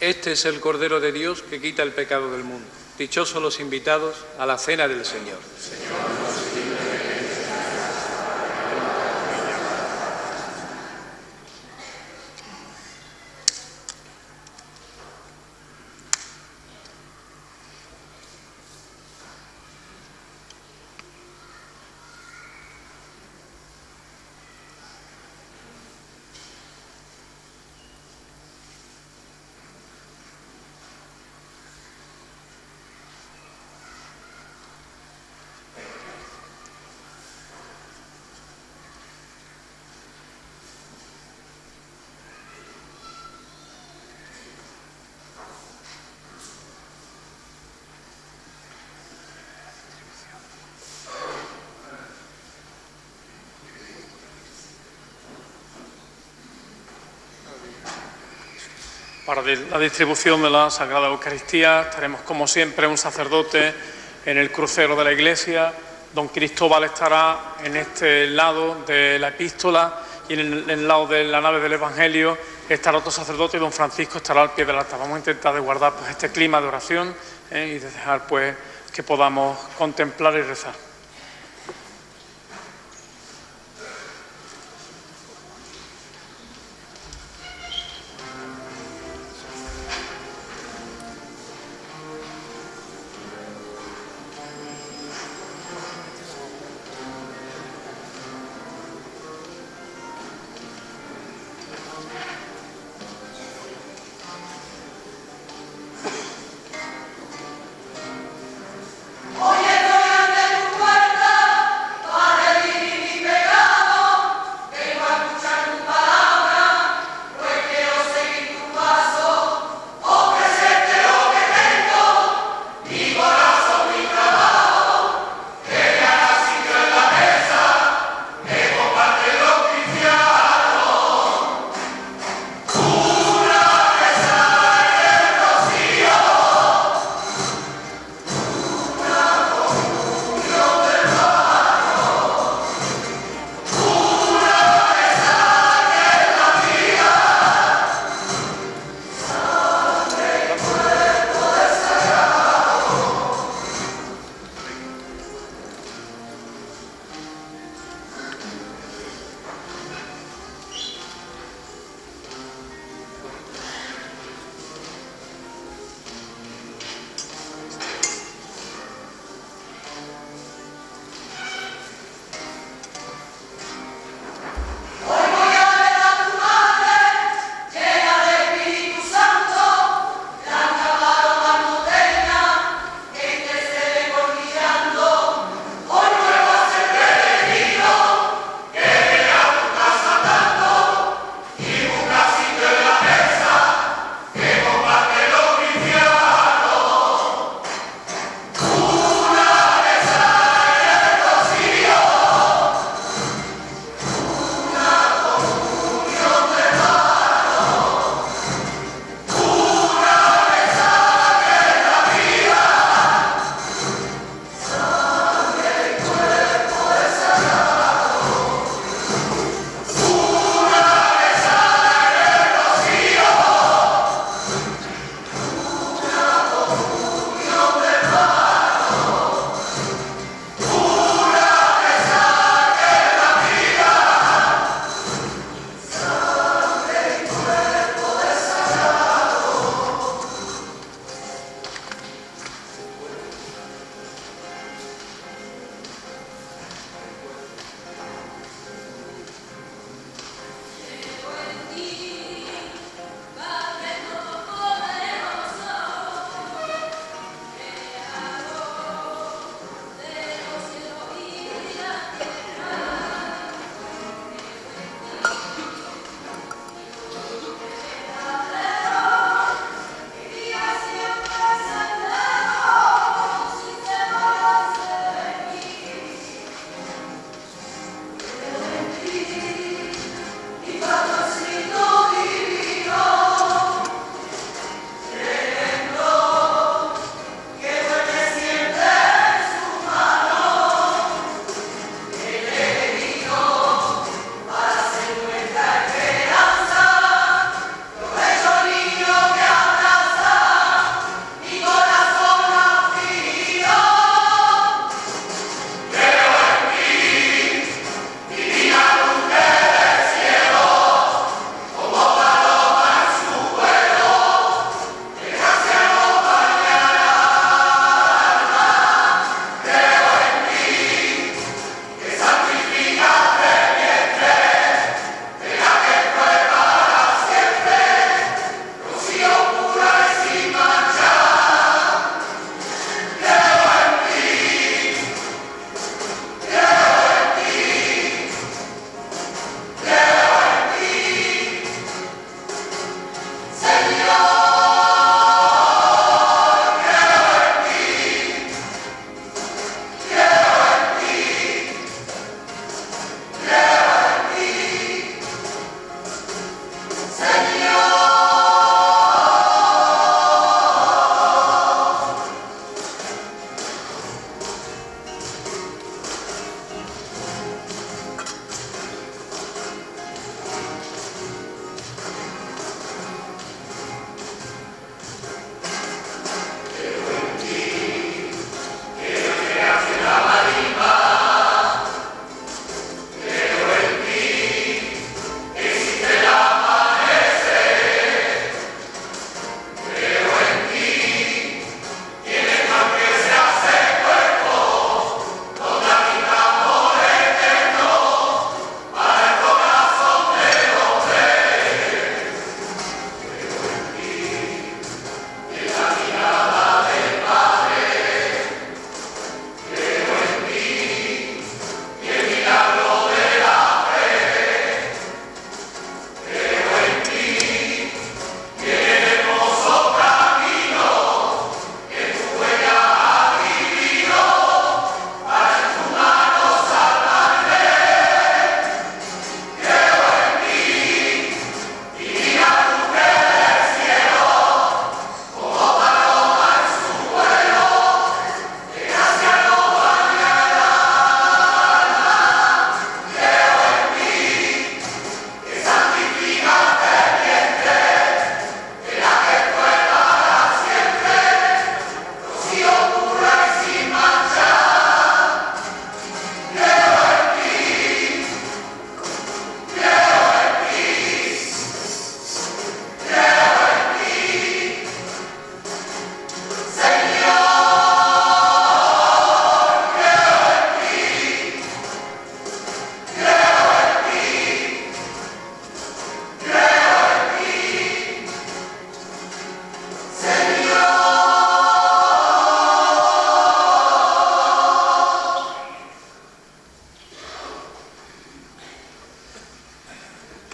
S7: Este es el Cordero de Dios que quita el pecado del mundo. Dichosos los invitados a la cena del Señor.
S2: Para la distribución de la Sagrada Eucaristía tenemos, como siempre, un sacerdote en el crucero de la Iglesia. Don Cristóbal estará en este lado de la epístola y en el lado de la nave del Evangelio estará otro sacerdote y don Francisco estará al pie del altar. Vamos a intentar de guardar pues, este clima de oración y de dejar pues, que podamos contemplar y rezar.
S10: Hoy estoy ante tu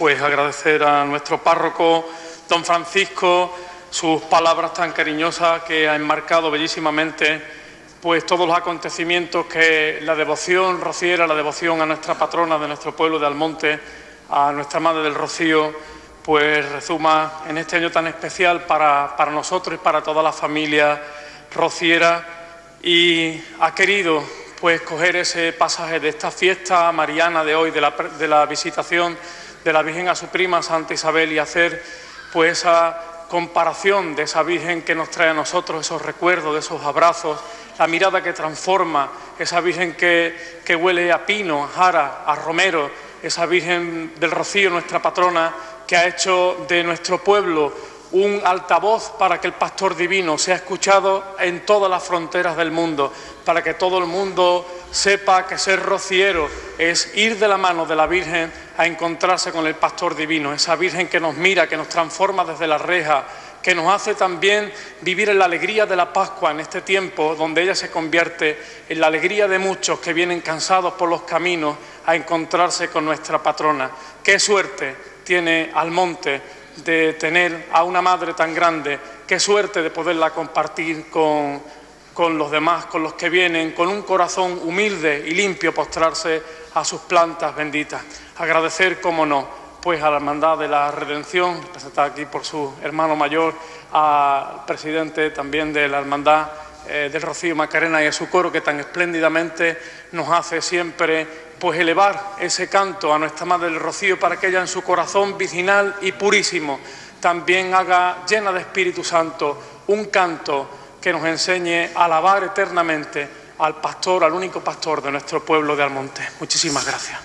S2: pues agradecer a nuestro párroco, don Francisco, sus palabras tan cariñosas que ha enmarcado bellísimamente pues todos los acontecimientos que la devoción rociera, la devoción a nuestra patrona de nuestro pueblo de Almonte, a nuestra Madre del Rocío, pues rezuma en este año tan especial para nosotros y para toda la familia rociera, y ha querido pues coger ese pasaje de esta fiesta mariana de hoy, de la visitación de la Virgen a su prima Santa Isabel, y hacer pues esa comparación de esa Virgen que nos trae a nosotros esos recuerdos, de esos abrazos, la mirada que transforma, esa Virgen que huele a pino, a jara, a romero, esa Virgen del Rocío, nuestra patrona, que ha hecho de nuestro pueblo un altavoz para que el pastor divino sea escuchado en todas las fronteras del mundo, para que todo el mundo sepa que ser rociero es ir de la mano de la Virgen a encontrarse con el pastor divino, esa Virgen que nos mira, que nos transforma desde la reja, que nos hace también vivir en la alegría de la Pascua en este tiempo, donde ella se convierte en la alegría de muchos que vienen cansados por los caminos a encontrarse con nuestra patrona. ¡Qué suerte tiene Almonte de tener a una madre tan grande! ¡Qué suerte de poderla compartir con los demás, con los que vienen, con un corazón humilde y limpio, postrarse a sus plantas benditas! Agradecer, cómo no, pues a la Hermandad de la Redención, representada aquí por su hermano mayor, al presidente también de la Hermandad del Rocío Macarena y a su coro, que tan espléndidamente nos hace siempre pues elevar ese canto a nuestra Madre del Rocío, para que ella en su corazón virginal y purísimo también haga, llena de Espíritu Santo, un canto que nos enseñe a alabar eternamente al pastor, al único pastor de nuestro pueblo de Almonte. Muchísimas gracias.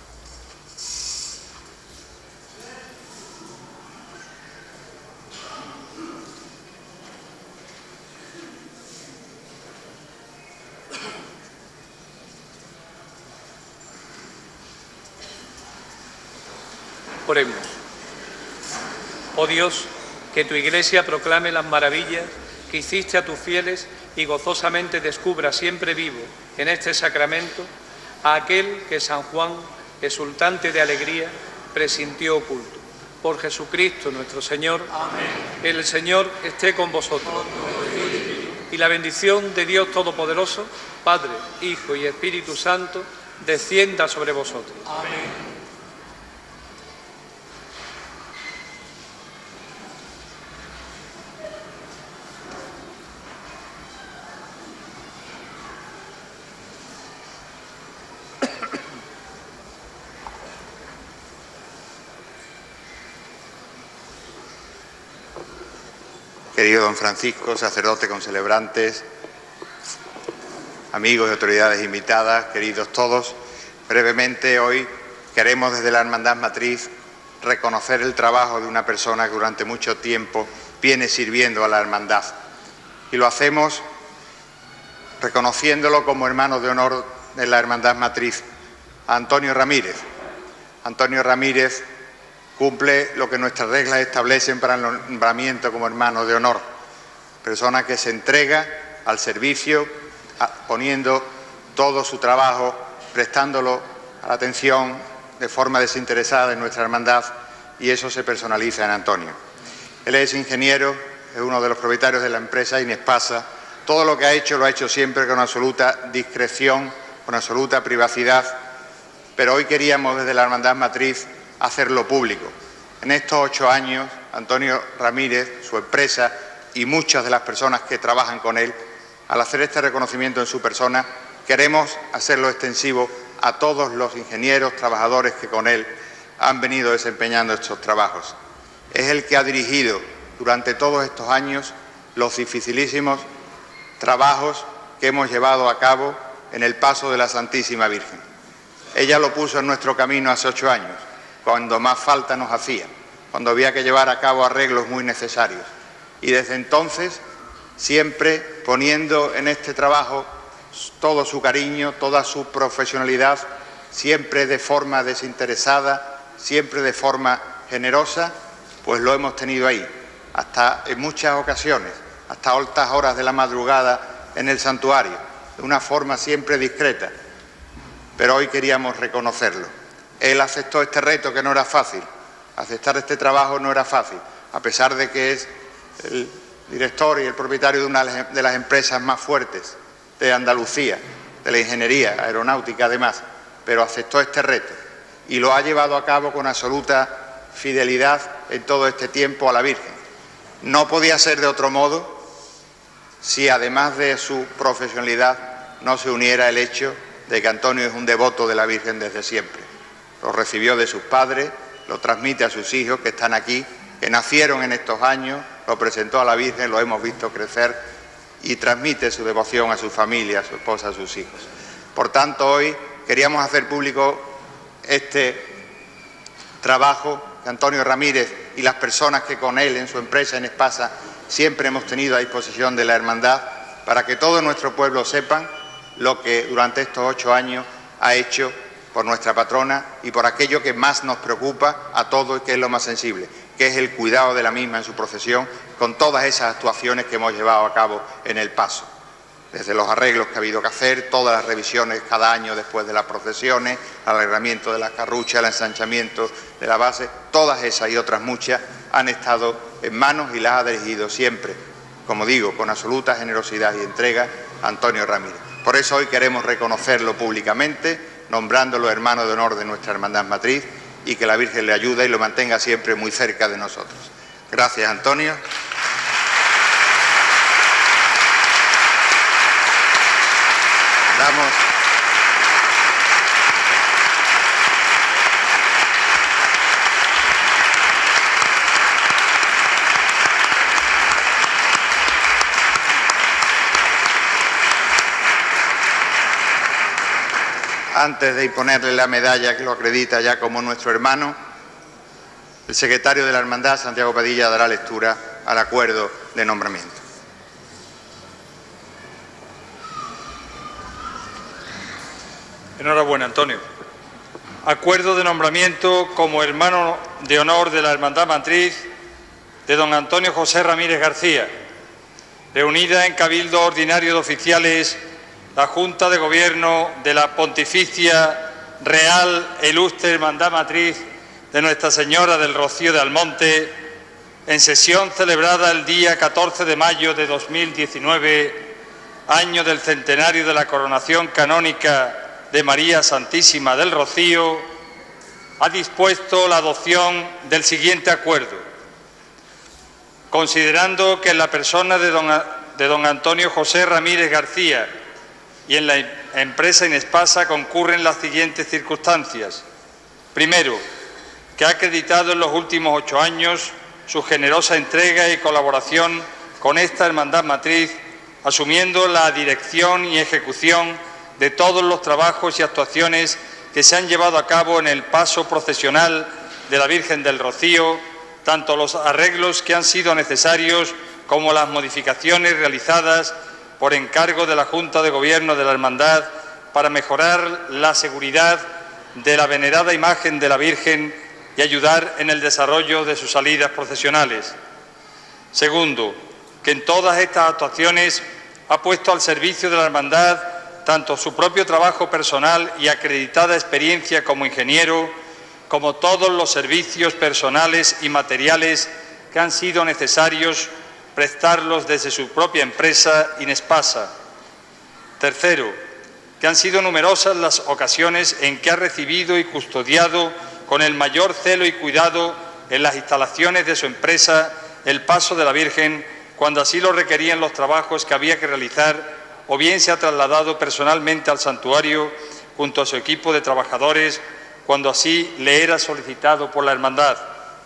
S7: Oremos. Oh Dios, que tu Iglesia proclame las maravillas que hiciste a tus fieles y gozosamente descubra siempre vivo en este sacramento a aquel que San Juan, exultante de alegría, presintió oculto. Por Jesucristo nuestro Señor. Amén. El Señor esté con vosotros. Y la bendición de Dios Todopoderoso, Padre, Hijo y Espíritu Santo, descienda sobre vosotros. Amén.
S10: Querido don Francisco, sacerdote con celebrantes, amigos y autoridades invitadas, queridos todos, brevemente hoy queremos desde la Hermandad Matriz reconocer el trabajo de una persona que durante mucho tiempo viene sirviendo a la Hermandad, y lo hacemos reconociéndolo como hermano de honor de la Hermandad Matriz, a Antonio Ramírez. Antonio Ramírez cumple lo que nuestras reglas establecen para el nombramiento como hermano de honor, persona que se entrega al servicio, poniendo todo su trabajo, prestándolo a la atención de forma desinteresada en nuestra hermandad, y eso se personaliza en Antonio. Él es ingeniero, es uno de los propietarios de la empresa Inespasa. Todo lo que ha hecho lo ha hecho siempre con absoluta discreción, con absoluta privacidad, pero hoy queríamos desde la Hermandad Matriz hacerlo público. En estos 8 años, Antonio Ramírez, su empresa y muchas de las personas que trabajan con él, al hacer este reconocimiento en su persona, queremos hacerlo extensivo a todos los ingenieros, trabajadores que con él han venido desempeñando estos trabajos. Es el que ha dirigido durante todos estos años los dificilísimos trabajos que hemos llevado a cabo en el paso de la Santísima Virgen. Ella lo puso en nuestro camino hace 8 años, cuando más falta nos hacía, cuando había que llevar a cabo arreglos muy necesarios. Y desde entonces, siempre poniendo en este trabajo todo su cariño, toda su profesionalidad, siempre de forma desinteresada, siempre de forma generosa, pues lo hemos tenido ahí, hasta en muchas ocasiones, hasta altas horas de la madrugada en el santuario, de una forma siempre discreta. Pero hoy queríamos reconocerlo. Él aceptó este reto, que no era fácil, Aceptar este trabajo no era fácil, a pesar de que es el director y el propietario de una de las empresas más fuertes de Andalucía, de la ingeniería aeronáutica además, pero aceptó este reto y lo ha llevado a cabo con absoluta fidelidad en todo este tiempo a la Virgen. No podía ser de otro modo si además de su profesionalidad no se uniera el hecho de que Antonio es un devoto de la Virgen desde siempre. Lo recibió de sus padres, lo transmite a sus hijos que están aquí, que nacieron en estos años, lo presentó a la Virgen, lo hemos visto crecer y transmite su devoción a su familia, a su esposa, a sus hijos. Por tanto, hoy queríamos hacer público este trabajo de Antonio Ramírez y las personas que con él en su empresa en Espasa siempre hemos tenido a disposición de la hermandad, para que todo nuestro pueblo sepan lo que durante estos 8 años ha hecho por nuestra patrona y por aquello que más nos preocupa a todos y que es lo más sensible, que es el cuidado de la misma en su procesión, con todas esas actuaciones que hemos llevado a cabo en el paso. Desde los arreglos que ha habido que hacer, todas las revisiones cada año después de las procesiones, el arreglamiento de las carruchas, el ensanchamiento de la base, todas esas y otras muchas han estado en manos y las ha dirigido siempre, como digo, con absoluta generosidad y entrega, Antonio Ramírez. Por eso hoy queremos reconocerlo públicamente, nombrándolo hermano de honor de nuestra hermandad matriz, y que la Virgen le ayude y lo mantenga siempre muy cerca de nosotros. Gracias, Antonio. Damos antes de imponerle la medalla que lo acredita ya como nuestro hermano, el secretario de la Hermandad, Santiago Padilla, dará lectura al acuerdo de nombramiento.
S2: Enhorabuena, Antonio. Acuerdo de nombramiento como hermano de honor de la Hermandad Matriz de don Antonio José Ramírez García. Reunida en Cabildo Ordinario de Oficiales la Junta de Gobierno de la Pontificia Real e Ilustre Hermandad Matriz de Nuestra Señora del Rocío de Almonte, en sesión celebrada el día 14 de mayo de 2019, año del centenario de la coronación canónica de María Santísima del Rocío, ha dispuesto la adopción del siguiente acuerdo. Considerando que en la persona de don Antonio José Ramírez García y en la empresa Inespasa concurren las siguientes circunstancias. Primero, que ha acreditado en los últimos 8 años su generosa entrega y colaboración con esta hermandad matriz, asumiendo la dirección y ejecución de todos los trabajos y actuaciones que se han llevado a cabo en el paso procesional de la Virgen del Rocío, tanto los arreglos que han sido necesarios como las modificaciones realizadas por encargo de la Junta de Gobierno de la Hermandad para mejorar la seguridad de la venerada imagen de la Virgen y ayudar en el desarrollo de sus salidas procesionales. Segundo, que en todas estas actuaciones ha puesto al servicio de la Hermandad tanto su propio trabajo personal y acreditada experiencia como ingeniero, como todos los servicios personales y materiales que han sido necesarios prestarlos desde su propia empresa Inespasa. Tercero, que han sido numerosas las ocasiones en que ha recibido y custodiado con el mayor celo y cuidado en las instalaciones de su empresa el paso de la Virgen, cuando así lo requerían los trabajos que había que realizar, o bien se ha trasladado personalmente al santuario junto a su equipo de trabajadores, cuando así le era solicitado por la Hermandad.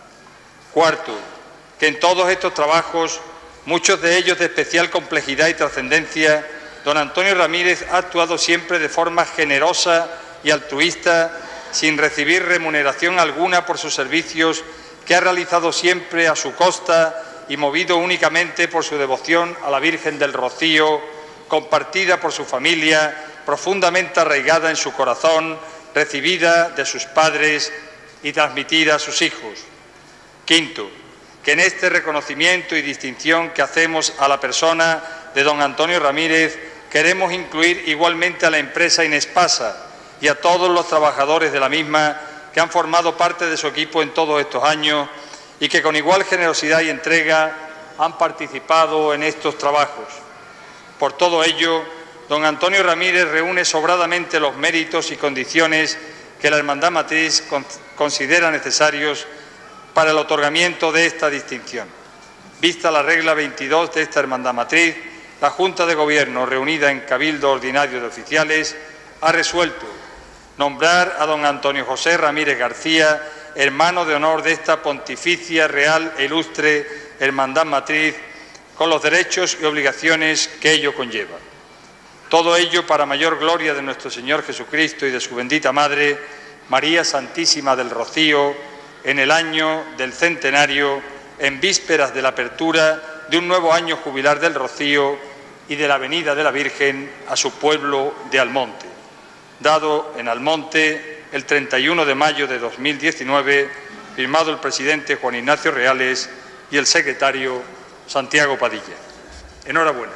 S2: Cuarto, que en todos estos trabajos, muchos de ellos de especial complejidad y trascendencia, don Antonio Ramírez ha actuado siempre de forma generosa y altruista, sin recibir remuneración alguna por sus servicios, que ha realizado siempre a su costa y movido únicamente por su devoción a la Virgen del Rocío, compartida por su familia, profundamente arraigada en su corazón, recibida de sus padres y transmitida a sus hijos. Quinto, que en este reconocimiento y distinción que hacemos a la persona de don Antonio Ramírez queremos incluir igualmente a la empresa Inespasa y a todos los trabajadores de la misma
S11: que han formado parte de su equipo en todos estos años y que con igual generosidad y entrega han participado en estos trabajos. Por todo ello, don Antonio Ramírez reúne sobradamente los méritos y condiciones que la Hermandad Matriz considera necesarios para el otorgamiento de esta distinción. Vista la regla 22 de esta Hermandad Matriz, la Junta de Gobierno, reunida en Cabildo Ordinario de Oficiales, ha resuelto nombrar a don Antonio José Ramírez García, hermano de honor de esta pontificia, real e ilustre Hermandad Matriz, con los derechos y obligaciones que ello conlleva. Todo ello para mayor gloria de nuestro Señor Jesucristo y de su bendita Madre, María Santísima del Rocío, en el año del centenario, en vísperas de la apertura de un nuevo año jubilar del Rocío y de la venida de la Virgen a su pueblo de Almonte, dado en Almonte el 31 de mayo de 2019, firmado el presidente Juan Ignacio Reales y el secretario Santiago Padilla. Enhorabuena.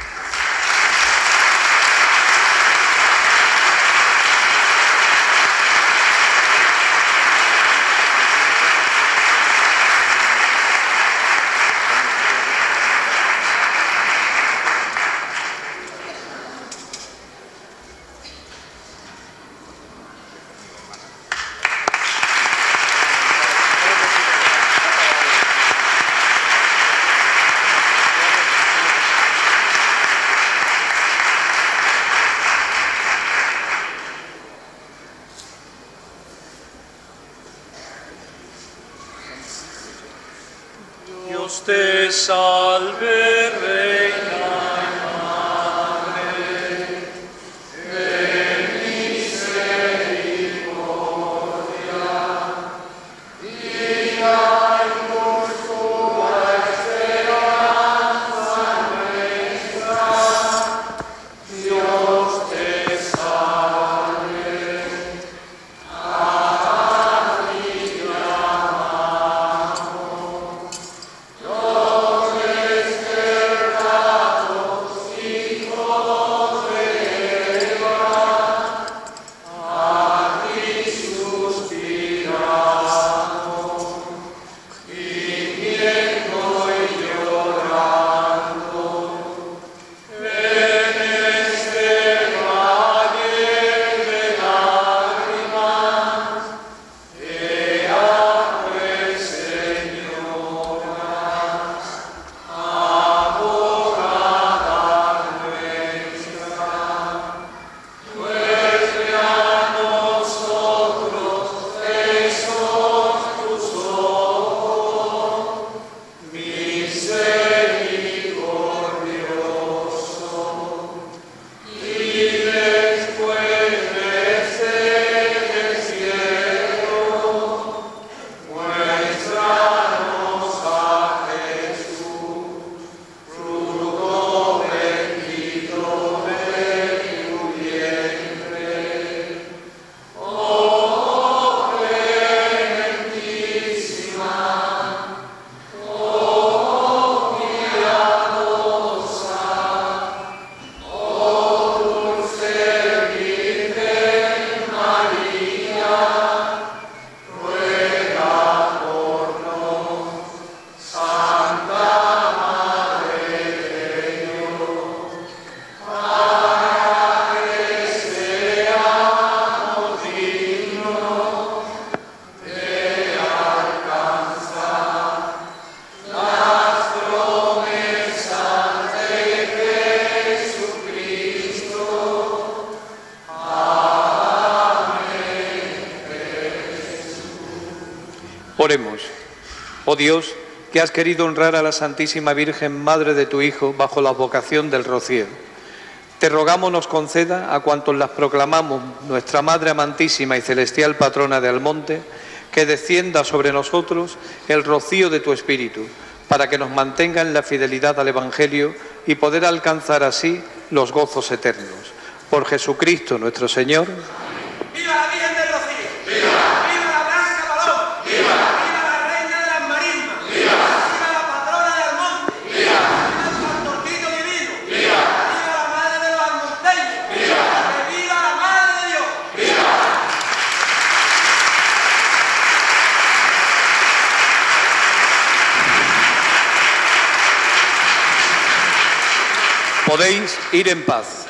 S2: Dios te salve, Reina y Madre de misericordia, guía y consuela esperanza nuestra. Dios te salve, a ti llamamos.
S7: Oremos. Oh Dios, que has querido honrar a la Santísima Virgen, Madre de tu Hijo, bajo la vocación del Rocío. Te rogamos nos conceda a cuantos las proclamamos nuestra Madre amantísima y celestial patrona de Almonte, que descienda sobre nosotros el rocío de tu Espíritu, para que nos mantenga en la fidelidad al Evangelio y poder alcanzar así los gozos eternos. Por Jesucristo nuestro Señor.
S12: ¡Viva la Virgen del Rocío! ¡Viva! ¡Viva la Blanca Paloma! ¡Viva! ¡Viva la Reina de las Marismas! ¡Viva! ¡Viva la Patrona de Almonte! ¡Viva! ¡Viva el Pastorcito Divino! ¡Viva! ¡Viva la Madre de los Almonteños! ¡Viva! ¡Viva la Madre de Dios! ¡Viva!
S7: Podéis ir en paz.